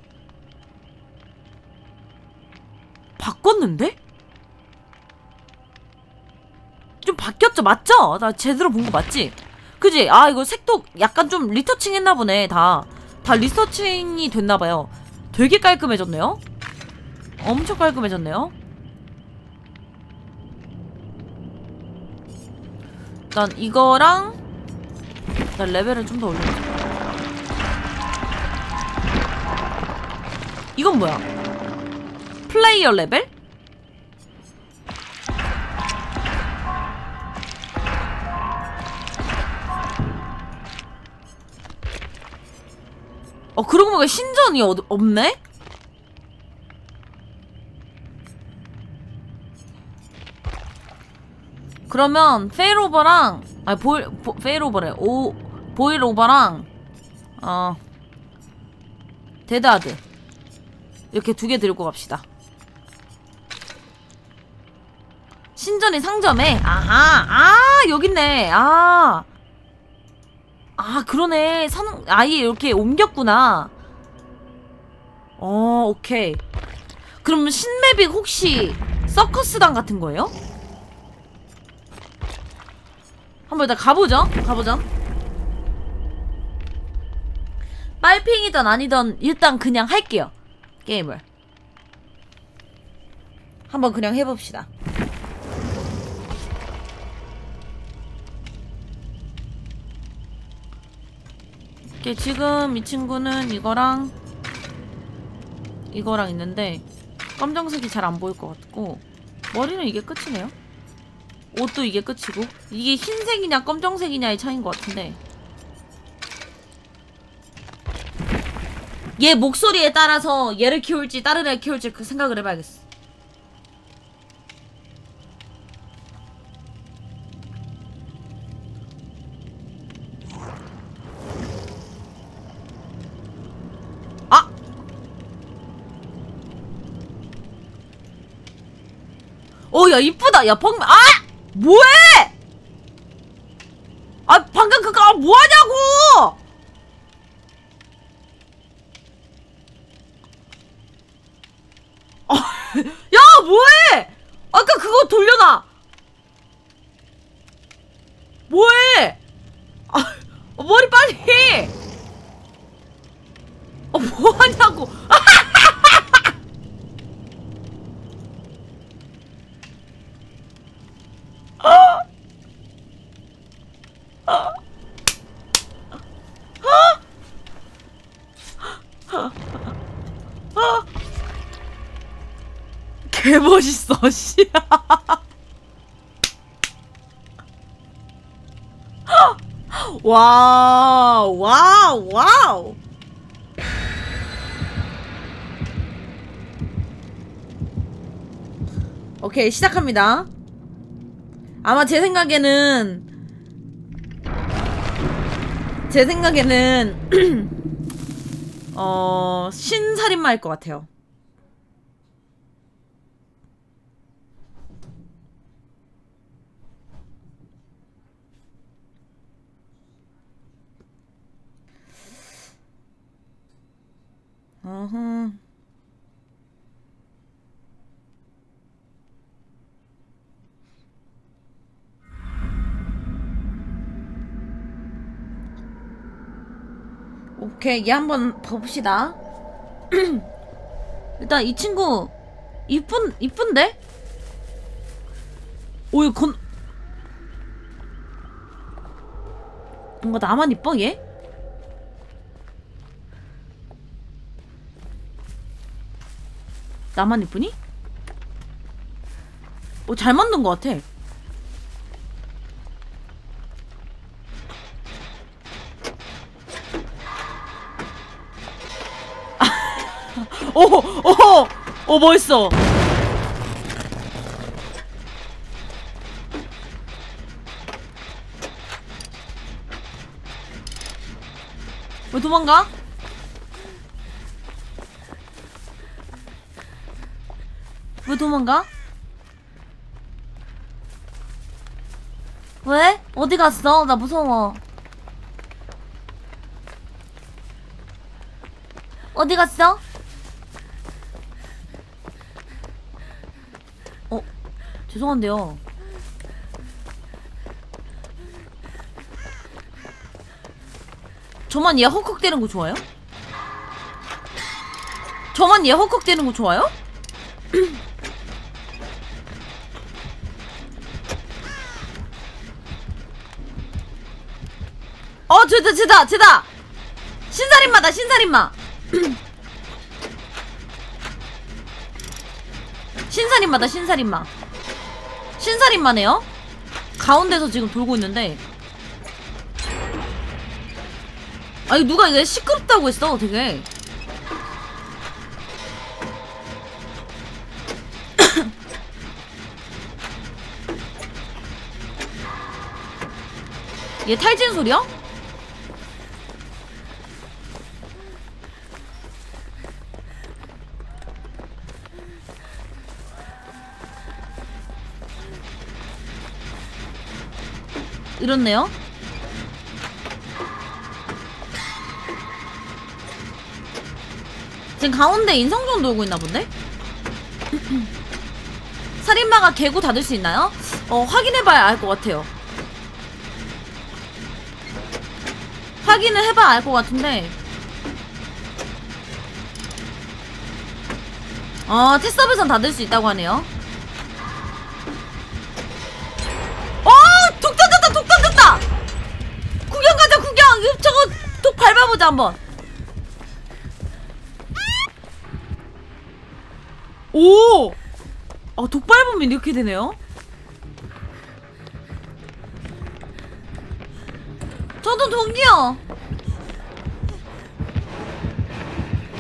바꿨는데? 좀 바뀌었죠? 맞죠? 나 제대로 본 거 맞지? 그지? 아 이거 색도 약간 좀 리터칭 했나보네. 다. 다 리서칭이 됐나봐요. 되게 깔끔해졌네요? 엄청 깔끔해졌네요? 일단 이거랑 일단 레벨을 좀 더 올려보자. 이건 뭐야? 플레이어 레벨? 어 그러고 보니까 신전이 어, 없네? 그러면 페일오버랑 아니 보일 보, 페일오버래 오 보일오버랑 어 데드하드 이렇게 두 개 들고 갑시다. 신전이 상점에 아하 아 여깄네. 아 아 그러네. 선 아예 이렇게 옮겼구나. 어 오케이. 그럼 신맵이 혹시 서커스단 같은 거예요? 한번 일단 가보죠. 가보죠. 빨핑이든 아니든 일단 그냥 할게요. 게임을 한번 그냥 해봅시다. 이게 지금 이 친구는 이거랑 이거랑 있는데 검정색이 잘 안 보일 것 같고 머리는 이게 끝이네요. 옷도 이게 끝이고 이게 흰색이냐 검정색이냐의 차이인 것 같은데 얘 목소리에 따라서 얘를 키울지 다른 애를 키울지 그 생각을 해봐야겠어. 아! 어, 야, 이쁘다. 야, 펑, 아! 뭐해! 아, 방금 그거, 아, 뭐하냐고! 야, 뭐해! 아까 그거 돌려놔! 뭐해! 아, 어, 머리 빨리 해! 어, 뭐하냐고! 개멋있어, 씨. 와우, 와우, 와우. 오케이, 시작합니다. 아마 제 생각에는 제 생각에는 어... 신살인마일 것 같아요. 어허. 오케이, 얘 한번 봐봅시다. 일단 이 친구 이쁜 이쁜데? 오이 건 뭔가 나만 이뻐 얘? 나만 이쁘니? 어, 잘 만든 것 같아. 오, 오, 오, 멋있어. 왜 도망가? 왜 도망가? 왜? 어디 갔어? 나 무서워. 어디 갔어? 어, 죄송한데요. 저만 얘 헉헉대는 거 좋아요? 저만 얘 헉헉대는 거 좋아요? 어, 쟤다, 쟤다, 쟤다! 신살인마다, 신살인마! 신살인마다, 신살인마. 신살인마네요? 가운데서 지금 돌고 있는데. 아니, 누가 이게 시끄럽다고 했어, 되게. 얘 탈진 소리야? 이렇네요. 지금 가운데 인성종 돌고 있나 본데? 살인마가 개구 닫을 수 있나요? 어, 확인해봐야 알 것 같아요. 확인을 해봐야 알 것 같은데. 어, 테스트업에선 닫을 수 있다고 하네요. 어! 독 던졌다! 독 던졌다! 구경 가자, 구경! 저거 독 밟아보자, 한번. 오! 아, 독 밟으면 이렇게 되네요? 저도 독이요!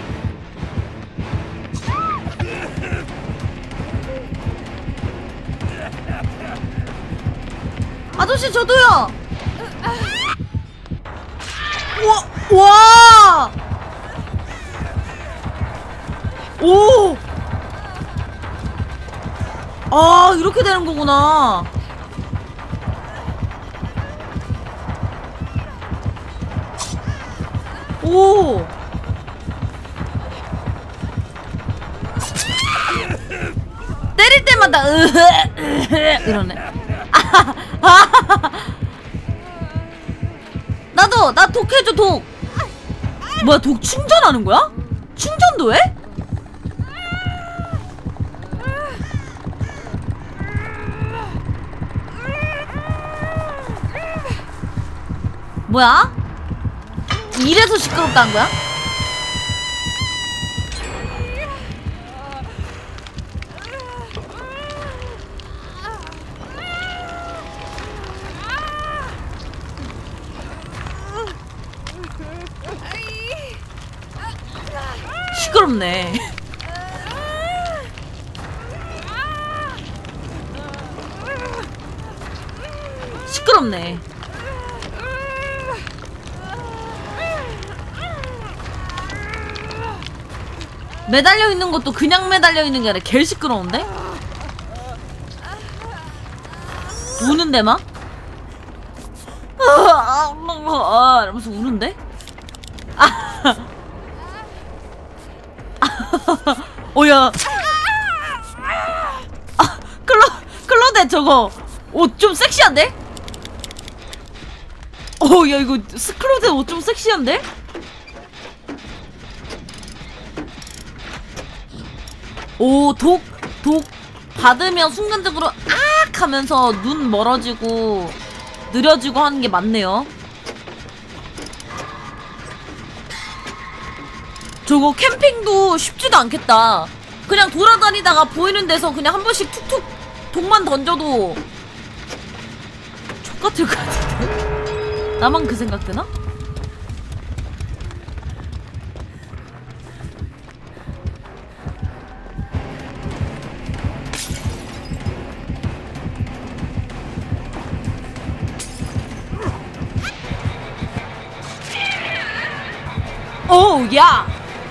아저씨 저도요. 와, 와. 오. 아, 이렇게 되는 거구나. 오. 때릴 때마다 으흐, 으흐, 이러네. 나도 나 독 해줘 독. 뭐야 독 충전하는 거야? 충전도 해? 뭐야? 이래서 시끄럽다는 거야? 시끄럽네. 시끄럽네. 매달려 있는 것도 그냥 매달려 있는 게 아니라 개 시끄러운데? 우는데 막? 이러면서 우는데? 어야. 아, 클로 클로데 저거 옷 좀 섹시한데? 어, 야 이거 스클로데 옷 좀 섹시한데? 오, 독, 독 받으면 순간적으로 악 하면서 눈 멀어지고 느려지고 하는 게 맞네요. 저거 캠핑도 쉽지도 않겠다. 그냥 돌아다니다가 보이는 데서 그냥 한 번씩 툭툭 독만 던져도 족같을 것 같은데? 나만 그 생각 드나? 오, 야!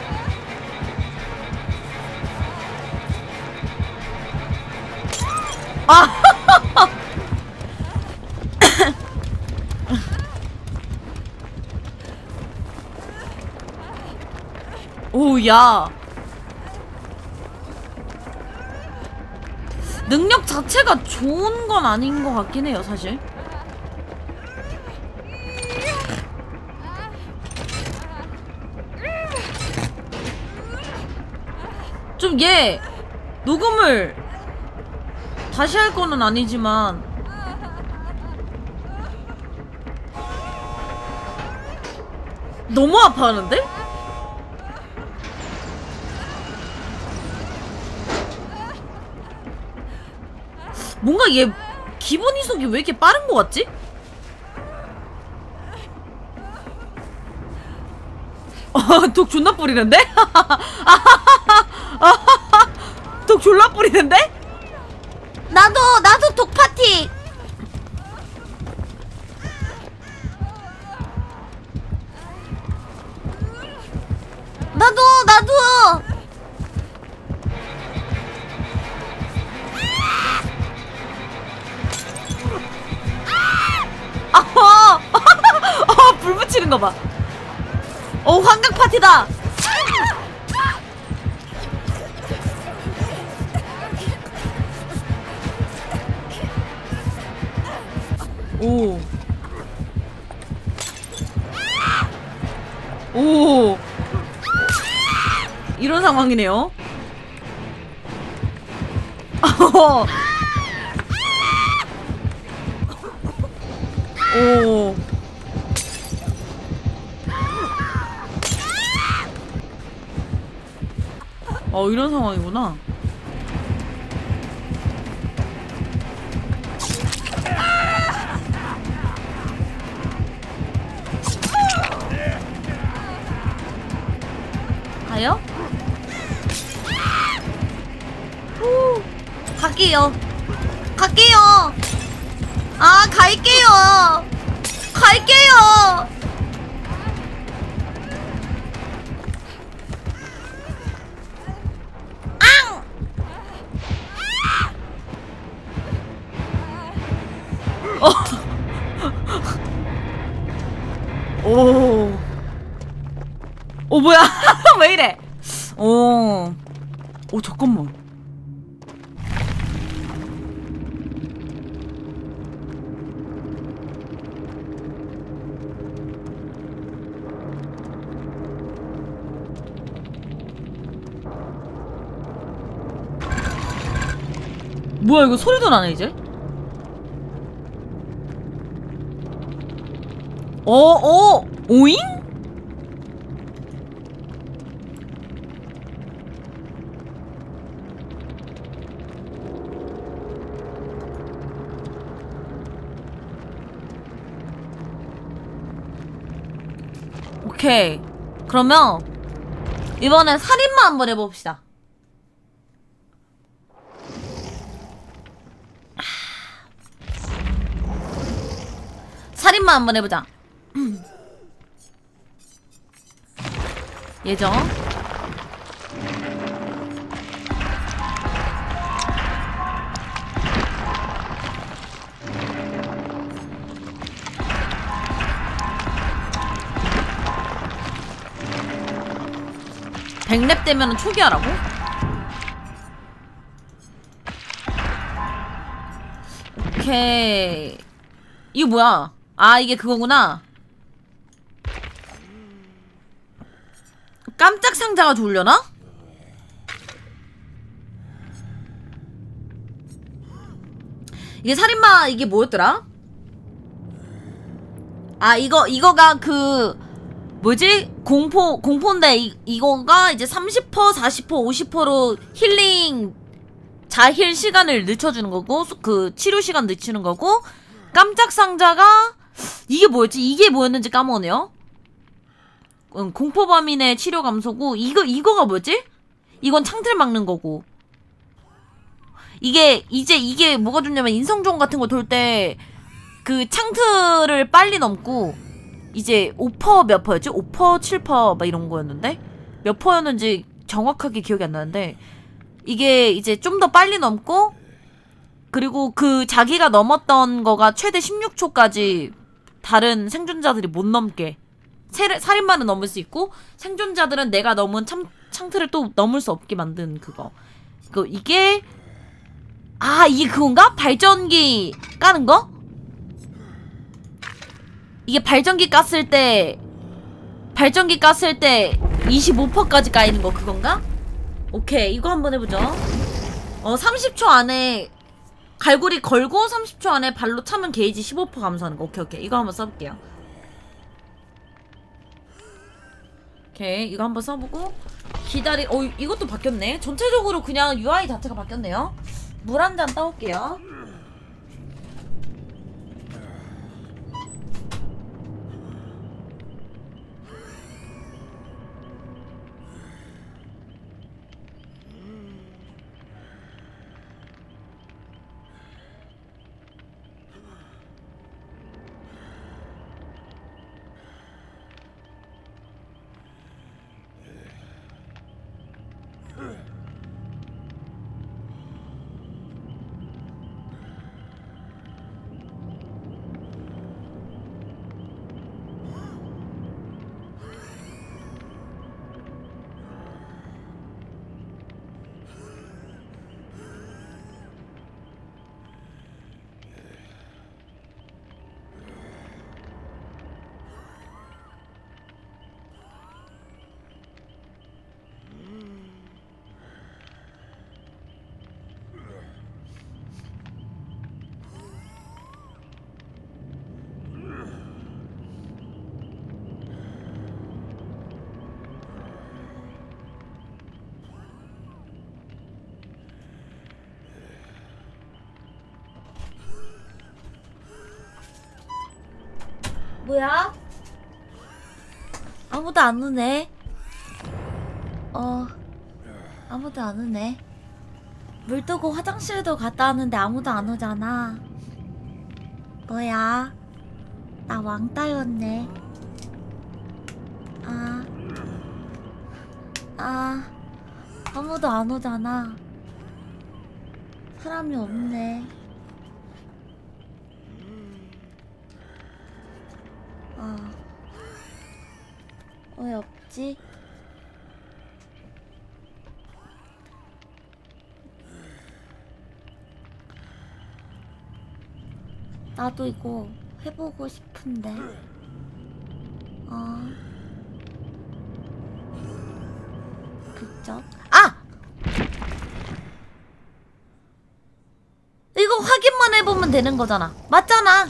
아! 오, 야! 능력 자체가 좋은 건 아닌 것 같긴 해요, 사실. 좀 얘 녹음을 다시 할 거는 아니지만 너무 아파하는데? 뭔가 얘 기본 이속이 왜 이렇게 빠른 거 같지? 어, 독 존나 뿌리는데? 독 졸라 뿌리는데? 나도 나도 독 파티. 나도 나도. 아, 어, 불 붙이는 거 봐. 어, 환각 파티다. 오. 오. 이런 상황이네요. 오. 어, 이런 상황이구나. 가요? 후, 갈게요. 갈게요. 아, 갈게요. 갈게요. 앙! 어. 오. 오, 뭐야? 왜 이래? 오. 오, 잠깐만. 뭐야, 이거 소리도 나네, 이제? 어, 어, 오잉? 오케이. 그러면 이번엔 살인마 한번 해봅시다. 살인마 한번 해보자. 예정. 백렙 되면은 초기화라고? 오케이. 이거 뭐야? 아, 이게 그거구나. 깜짝 상자가 좋으려나? 이게 살인마 이게 뭐였더라? 아, 이거 이거가 그 뭐지? 공포 공포인데 이, 이거가 이제 삼십 퍼센트, 사십 퍼센트, 오십 퍼센트로 힐링 자힐 시간을 늦춰주는 거고 그 치료 시간 늦추는 거고 깜짝 상자가 이게 뭐였지? 이게 뭐였는지 까먹었네요. 응, 공포 범인의 치료 감소고 이거 이거가 뭐지? 이건 창틀 막는 거고 이게 이제 이게 뭐가 좋냐면 인성종 같은 거 돌 때 그 창틀을 빨리 넘고 이제 오 퍼센트 몇 퍼였지? 오 퍼센트, 칠 퍼센트 막 이런 거였는데 몇 퍼였는지 정확하게 기억이 안 나는데 이게 이제 좀 더 빨리 넘고 그리고 그 자기가 넘었던 거가 최대 십육 초까지 다른 생존자들이 못 넘게 세, 살인마는 넘을 수 있고 생존자들은 내가 넘은 참, 창틀을 또 넘을 수 없게 만든 그거. 그 이게 아 이게 그건가? 발전기 까는 거? 이게 발전기 깠을 때 발전기 깠을 때 이십오 퍼센트까지 까이는 거 그건가? 오케이 이거 한번 해보죠. 어 삼십 초 안에 갈고리 걸고 삼십 초 안에 발로 차면 게이지 십오 퍼센트 감소하는 거. 오케이 오케이 이거 한번 써볼게요. 오케이 이거 한번 써보고 기다리 어 이것도 바뀌었네. 전체적으로 그냥 유아이 자체가 바뀌었네요. 물 한 잔 따올게요. 뭐야? 아무도 안 오네. 어, 아무도 안 오네. 물 뜨고 화장실도 갔다 왔는데 아무도 안 오잖아. 뭐야? 나 왕따였네. 아, 아, 아무도 안 오잖아. 사람이 없네. 아, 왜 없지? 나도 이거 해보고 싶은데. 어. 그죠? 아! 이거 확인만 해보면 되는 거잖아. 맞잖아.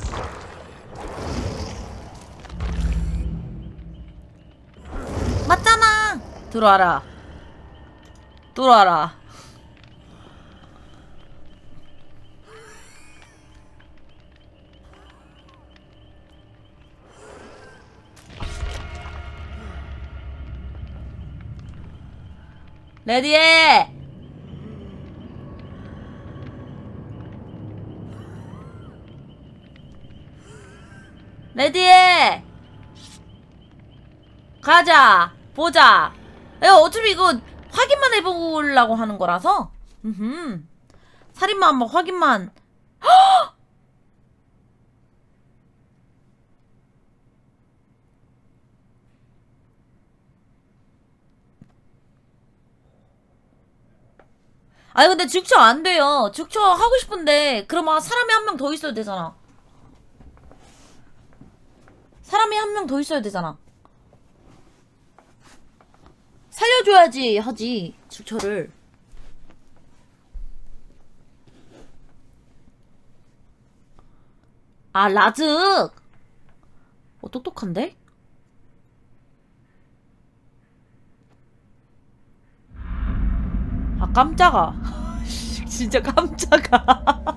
맞잖아. 들어와라. 들어와라. 레디해! 레디해! 가자! 보자! 야, 어차피 이거 확인만 해보려고 하는 거라서. 음흠. 살인마 한번 확인만. 헉! 아니 근데 즉처 안 돼요. 즉처 하고 싶은데 그러면 사람이 한 명 더 있어야 되잖아. 사람이 한 명 더 있어야 되잖아. 살려줘야지 하지 즉처를. 아 라즈. 어 똑똑한데? 아 깜짝아. 진짜 깜짝아.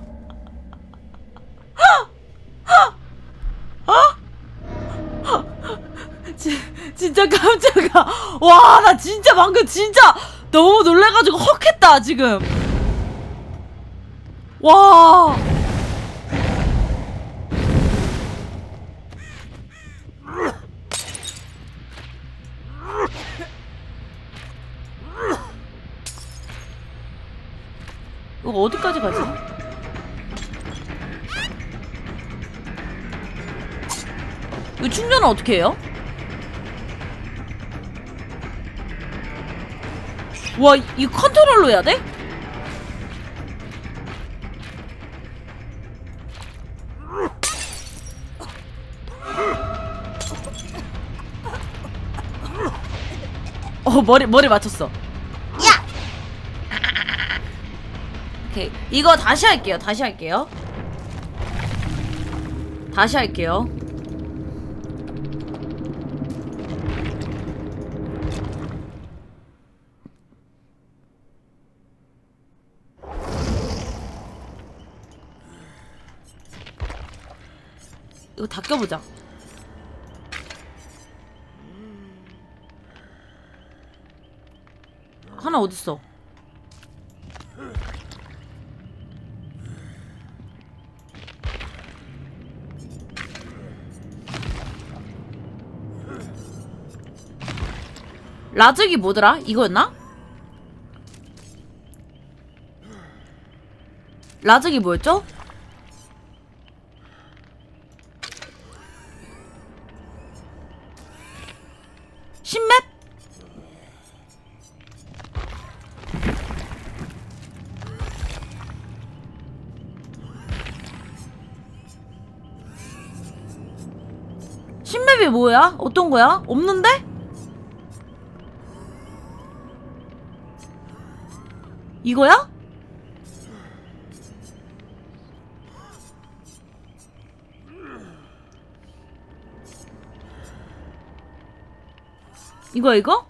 지, 진짜 깜짝아. 와, 나 진짜 방금 진짜 너무 놀래가지고 헉했다 지금. 와. 이거 어디까지 가지? 이거 충전은 어떻게 해요? 와, 이거 컨트롤로 해야 돼? 어, 머리, 머리 맞췄어. 야! 오케이. 이거 다시 할게요. 다시 할게요. 다시 할게요. 이거 다 껴보자. 하나 어딨어? 라즈기 뭐더라? 이거였나? 라즈기 뭐였죠? 신맵? 신맵이 뭐야? 어떤 거야? 없는데? 이거야? 이거 이거?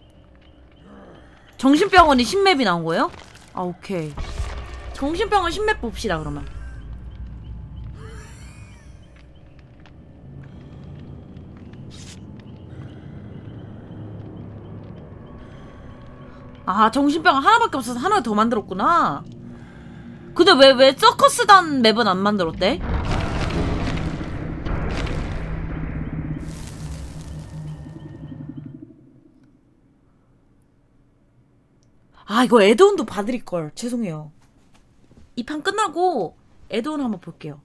정신병원이 신맵이 나온 거예요? 아 오케이. 정신병원 신맵 봅시다 그러면. 아 정신병원 하나밖에 없어서 하나 더 만들었구나. 근데 왜 왜 서커스단 맵은 안 만들었대? 아, 이거 애드온도 봐드릴걸. 죄송해요. 이 판 끝나고 애드온 한번 볼게요.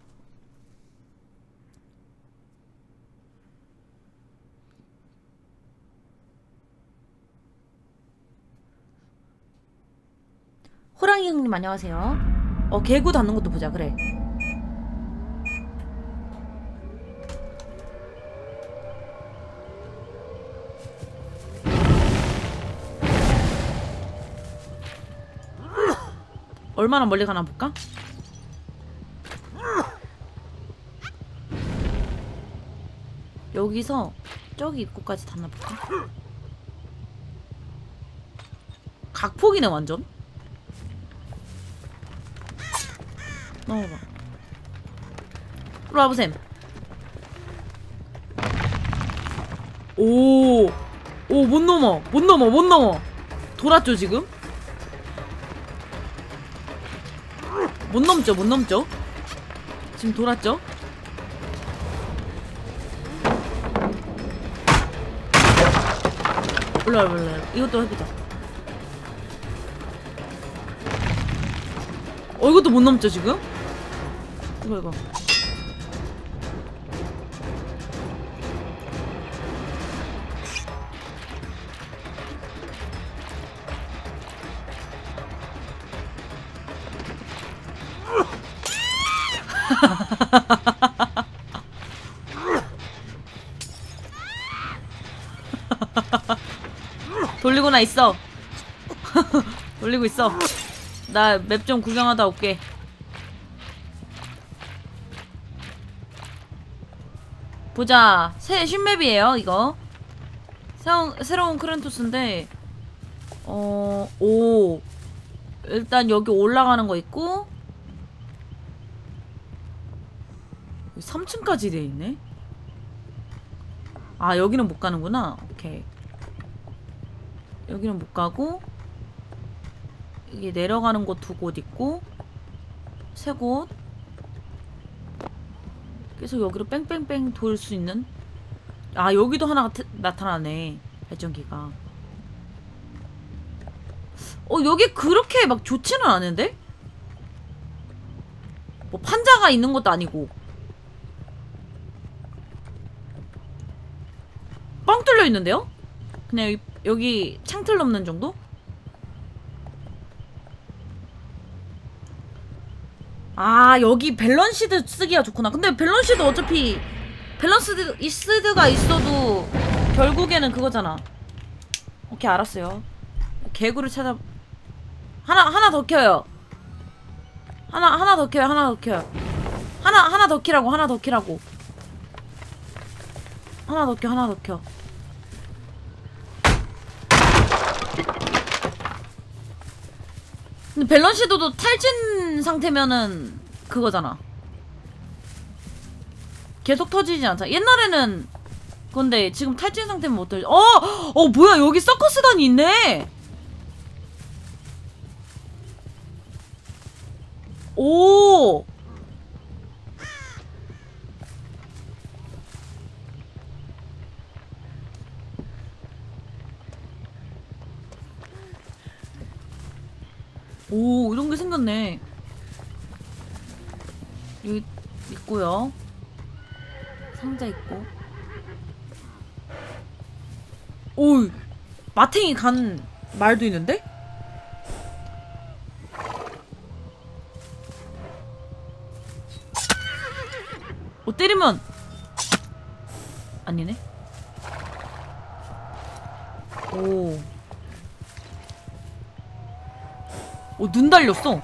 호랑이 형님 안녕하세요. 어, 개구 닿는 것도 보자. 그래. 얼마나 멀리 가나 볼까? 여기서 저기 입구까지 닿나 볼까? 각폭이네 완전. 넘어봐. 이리 와보셈. 오, 오, 못 넘어, 못 넘어, 못 넘어. 돌았죠 지금? 못 넘죠, 못 넘죠? 지금 돌았죠? 올라와, 올라와. 이것도 해보자. 어, 이것도 못 넘죠, 지금? 이거, 이거. 돌리고나 있어. 돌리고 있어. 나 맵 좀 구경하다 올게. 보자. 새 신맵이에요 이거. 새로운, 새로운 크랜토스인데 어... 오 일단 여기 올라가는 거 있고 삼 층까지 돼있네. 아, 여기는 못 가는구나. 오케이. 여기는 못 가고 이게 내려가는 곳 두 곳 있고 세 곳. 계속 여기로 뺑뺑뺑 돌 수 있는. 아, 여기도 하나가 트, 나타나네. 발전기가. 어, 여기 그렇게 막 좋지는 않은데? 뭐 판자가 있는 것도 아니고 뻥 뚫려 있는데요? 그냥 여기, 여기 창틀 넘는 정도? 아, 여기 밸런시드 쓰기가 좋구나. 근데 밸런시드 어차피 밸런스드 이스드가 있어도 결국에는 그거잖아. 오케이, 알았어요. 개구를 찾아. 하나 하나 더 켜요. 하나 하나 더 켜요. 하나 더 켜요. 하나 하나 더 켜라고. 하나 더 켜라고. 하나 더 켜. 하나 더 켜. 근데 밸런시드도 탈진 상태면은 그거잖아. 계속 터지진 않잖아. 옛날에는 근데 지금 탈진 상태면 못 터지. 어! 어, 뭐야, 여기 서커스단이 있네. 오! 오, 이런 게 생겼네. 여기 있고요. 상자 있고. 오, 마탱이 간 말도 있는데? 어, 때리면 아니네. 오. 오, 눈 달렸어.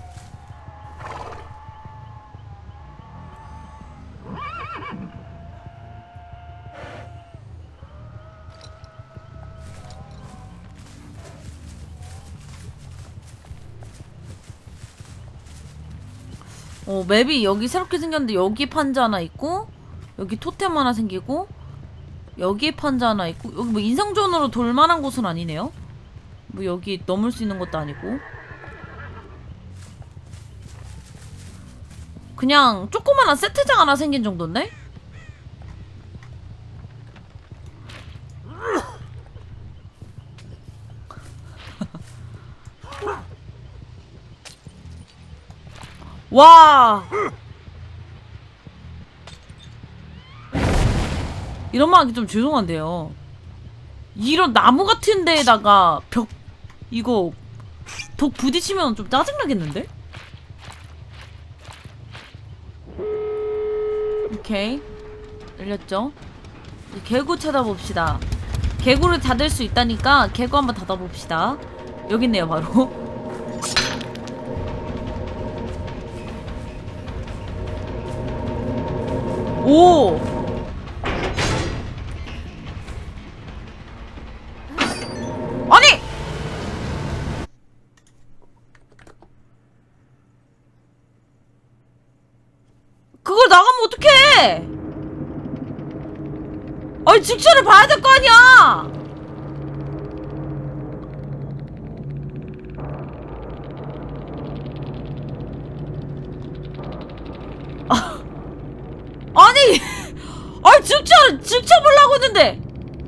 어, 맵이 여기 새롭게 생겼는데 여기 판자 하나 있고 여기 토템 하나 생기고 여기 판자 하나 있고 여기 뭐 인상존으로 돌만한 곳은 아니네요. 뭐 여기 넘을 수 있는 것도 아니고 그냥 조그마한 세트장 하나 생긴 정도인데? 와. 이런 말 하기 좀 죄송한데요. 이런 나무 같은 데에다가 벽 이거 독 부딪히면 좀 짜증나겠는데? 오케이. 열렸죠? 이제 개구 찾아봅시다. 개구를 닫을 수 있다니까 개구 한번 닫아봅시다. 여기 있네요, 바로. 오! 아니! 그걸 나가면 어떡해! 아니, 직처를 봐야 될 거 아니야! 아, 아니! 아니, 직처, 직처 보려고 했는데!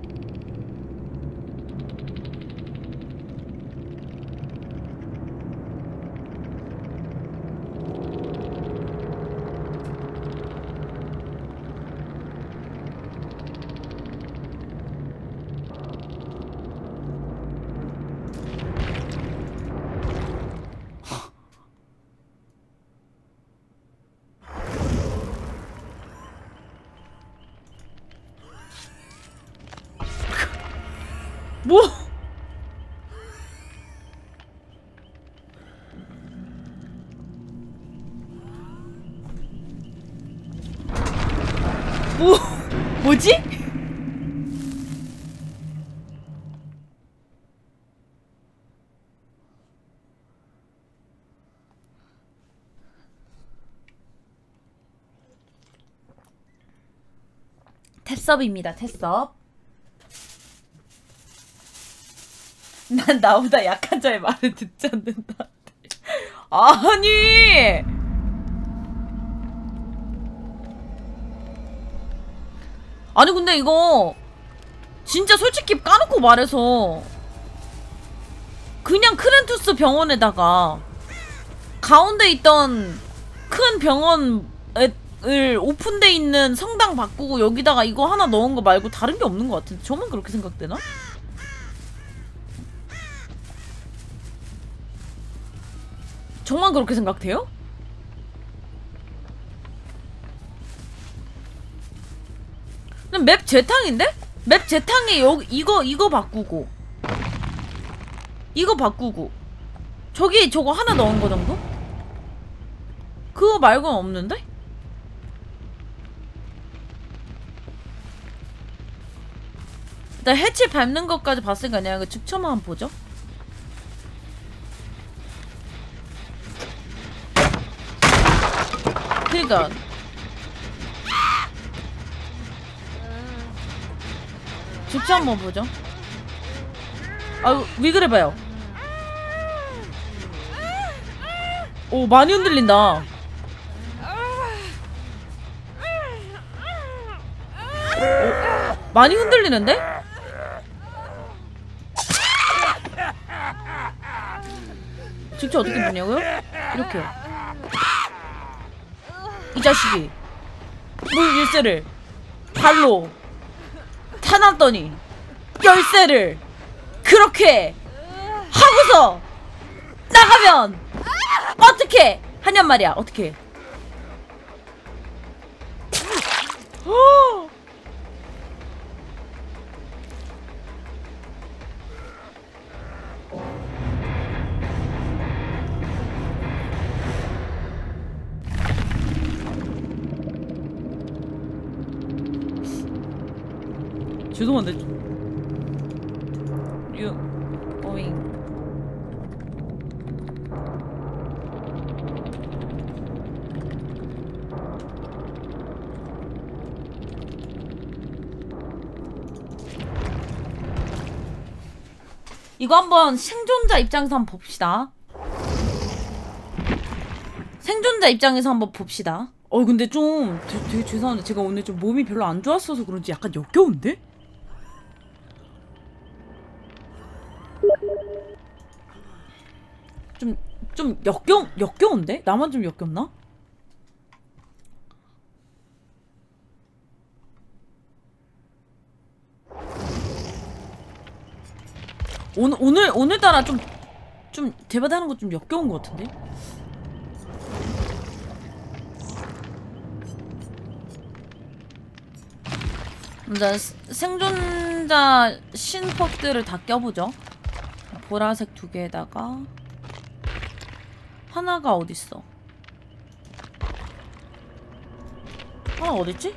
뭐? 뭐? 뭐지? 탭섭입니다, 탭섭. 난 나보다 약한 자의 말을 듣지 않는다. 아니! 아니 근데 이거 진짜 솔직히 까놓고 말해서 그냥 크렌투스 병원에다가 가운데 있던 큰 병원을 오픈돼 있는 성당 바꾸고 여기다가 이거 하나 넣은 거 말고 다른 게 없는 것 같은데 저만 그렇게 생각되나? 정말 그렇게 생각돼요? 맵 재탕인데? 맵 재탕에 여기 이거 이거 바꾸고 이거 바꾸고 저기 저거 하나 넣은 거 정도? 그거 말고는 없는데? 일단 해치 밟는 것까지 봤으니까 그냥 이거 직처만 한번 보죠. 그니까 직접 한번 보죠. 아, 왜 그래봐요. 오, 많이 흔들린다. 오, 많이 흔들리는데? 직접 어떻게 보냐고요? 이렇게요. 이 자식이 물 열쇠를 발로 타놨더니 열쇠를 그렇게 하고서 나가면 어떻게 하냔 말이야. 어떻게 죄송한데 you going 이거 한번 생존자 입장에서 한번 봅시다. 생존자 입장에서 한번 봅시다. 어 근데 좀 되게, 되게 죄송한데 제가 오늘 좀 몸이 별로 안 좋았어서 그런지 약간 역겨운데? 좀, 좀 역겨, 역겨운데? 나만 좀 역겹나? 오늘 오늘 오늘따라 좀 좀 대바대하는 거 좀 역겨운 것 같은데. 일단 생존자 신퍽들을 다 껴보죠. 보라색 두 개에다가 하나가 어딨어? 하나 어딨지?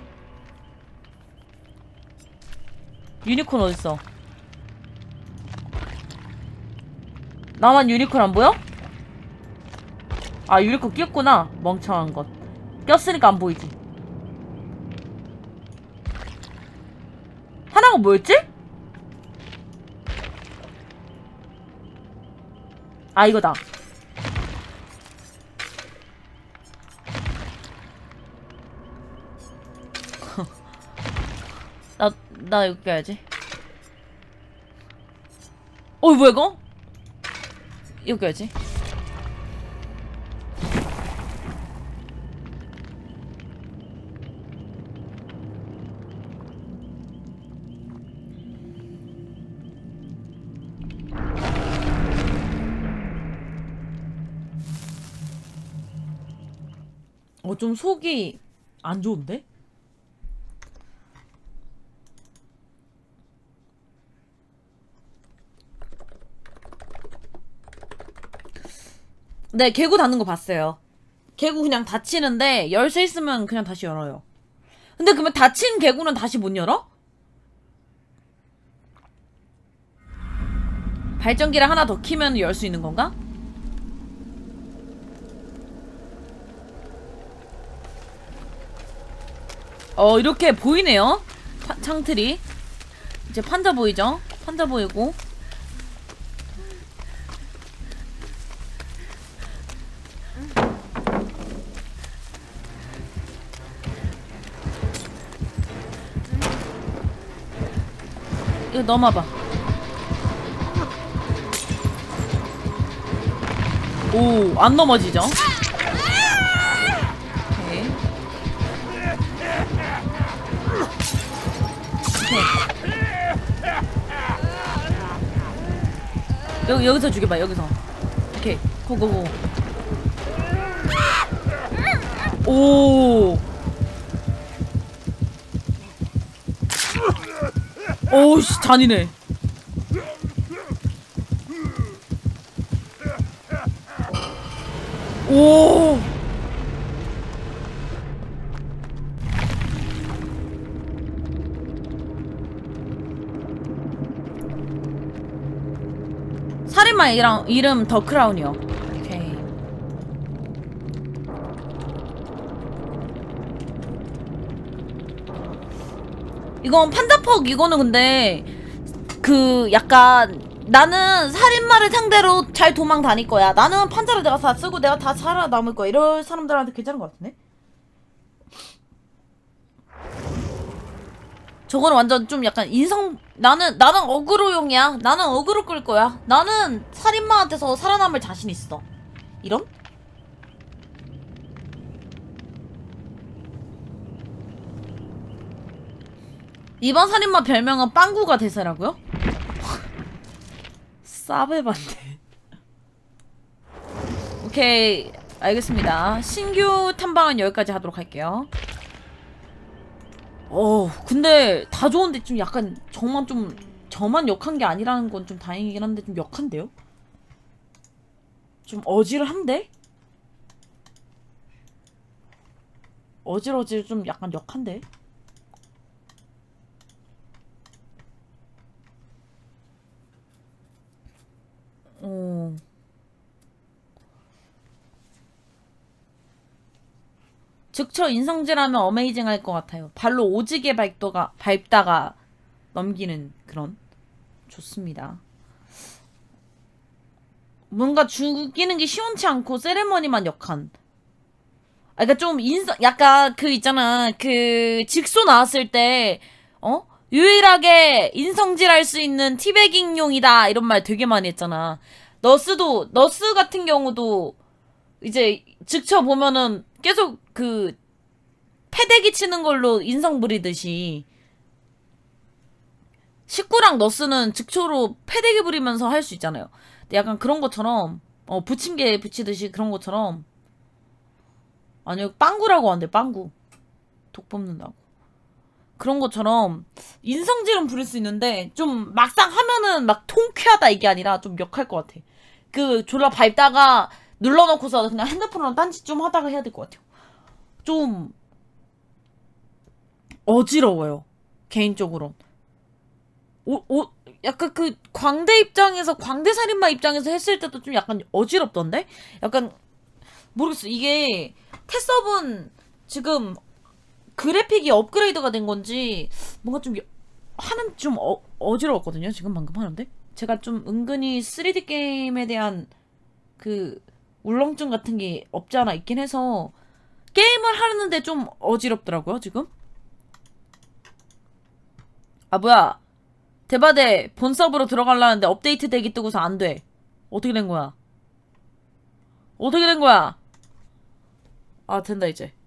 유니콘 어딨어? 나만 유니콘 안 보여? 아 유니콘 꼈구나. 멍청한 것. 꼈으니까 안 보이지. 하나가 뭐였지? 아 이거다. 나, 나 여기 가야지. 어 뭐야 이거? 여기 가야지. 어, 좀 속이 안 좋은데? 네, 개구 닫는 거 봤어요. 개구 그냥 닫히는데 열 수 있으면 그냥 다시 열어요. 근데 그러면 닫힌 개구는 다시 못 열어? 발전기를 하나 더 키면 열 수 있는 건가? 어 이렇게 보이네요. 파, 창틀이 이제 판자 보이죠? 판자 보이고 이거 넘어봐. 오, 안 넘어지죠? 오케이. 오케이. 여기, 여기서 죽여봐, 여기서. 오케이. 고고고. 오. 오우씨, 잔이네. 오. 살인마 이랑 이름 더 크라운이요. 오케이. 이건 판다퍽 이거는 근데 그 약간 나는 살인마를 상대로 잘 도망 다닐 거야. 나는 판자를 내가 다 쓰고 내가 다 살아남을 거야. 이런 사람들한테 괜찮은 것 같은데? 저거는 완전 좀 약간 인성 나는 나는 어그로용이야. 나는 어그로 끌 거야. 나는 살인마한테서 살아남을 자신 있어. 이런? 이번 살인마 별명은 빵구가 대세라고요? 싸배반데. 오케이 알겠습니다. 신규 탐방은 여기까지 하도록 할게요. 어 근데 다 좋은데 좀 약간 정말 좀 저만 역한 게 아니라는 건 좀 다행이긴 한데 좀 역한데요? 좀 어질한데? 어질어질 좀 약간 역한데? 어... 즉처 인성질하면 어메이징 할 것 같아요. 발로 오지게 밟다가, 밟다가 넘기는 그런. 좋습니다. 뭔가 죽이는 게 시원치 않고 세레머니만 역한. 아, 그니까 좀 인성, 약간 그 있잖아. 그 직소 나왔을 때, 어? 유일하게 인성질 할 수 있는 티베깅용이다. 이런 말 되게 많이 했잖아. 너스도, 너스 같은 경우도 이제 직처 보면은 계속 그 패대기 치는 걸로 인성 부리듯이 식구랑 너스는 즉초로 패대기 부리면서 할 수 있잖아요. 근데 약간 그런 것처럼 어 부침개 붙이듯이 그런 것처럼 아니요 빵구라고 하는데 빵구 독 뽑는다고 그런 것처럼 인성질은 부릴 수 있는데 좀 막상 하면은 막 통쾌하다 이게 아니라 좀 역할 것 같아. 그 졸라 밟다가 눌러놓고서 그냥 핸드폰으로 딴짓 좀 하다가 해야 될 것 같아요. 좀 어지러워요. 개인적으로. 오, 오, 약간 그 광대 입장에서 광대살인마 입장에서 했을 때도 좀 약간 어지럽던데? 약간 모르겠어. 이게 태섭은 지금 그래픽이 업그레이드가 된 건지 뭔가 좀 여- 하는 좀 어, 어지러웠거든요. 지금 방금 하는데 제가 좀 은근히 쓰리디 게임에 대한 그 울렁증 같은 게 없지 않아 있긴 해서 게임을 하는데 좀 어지럽더라고요. 지금. 아 뭐야 대바대 본 서버로 들어가려는데 업데이트 대기 뜨고서 안 돼. 어떻게 된 거야? 어떻게 된 거야? 아 된다 이제.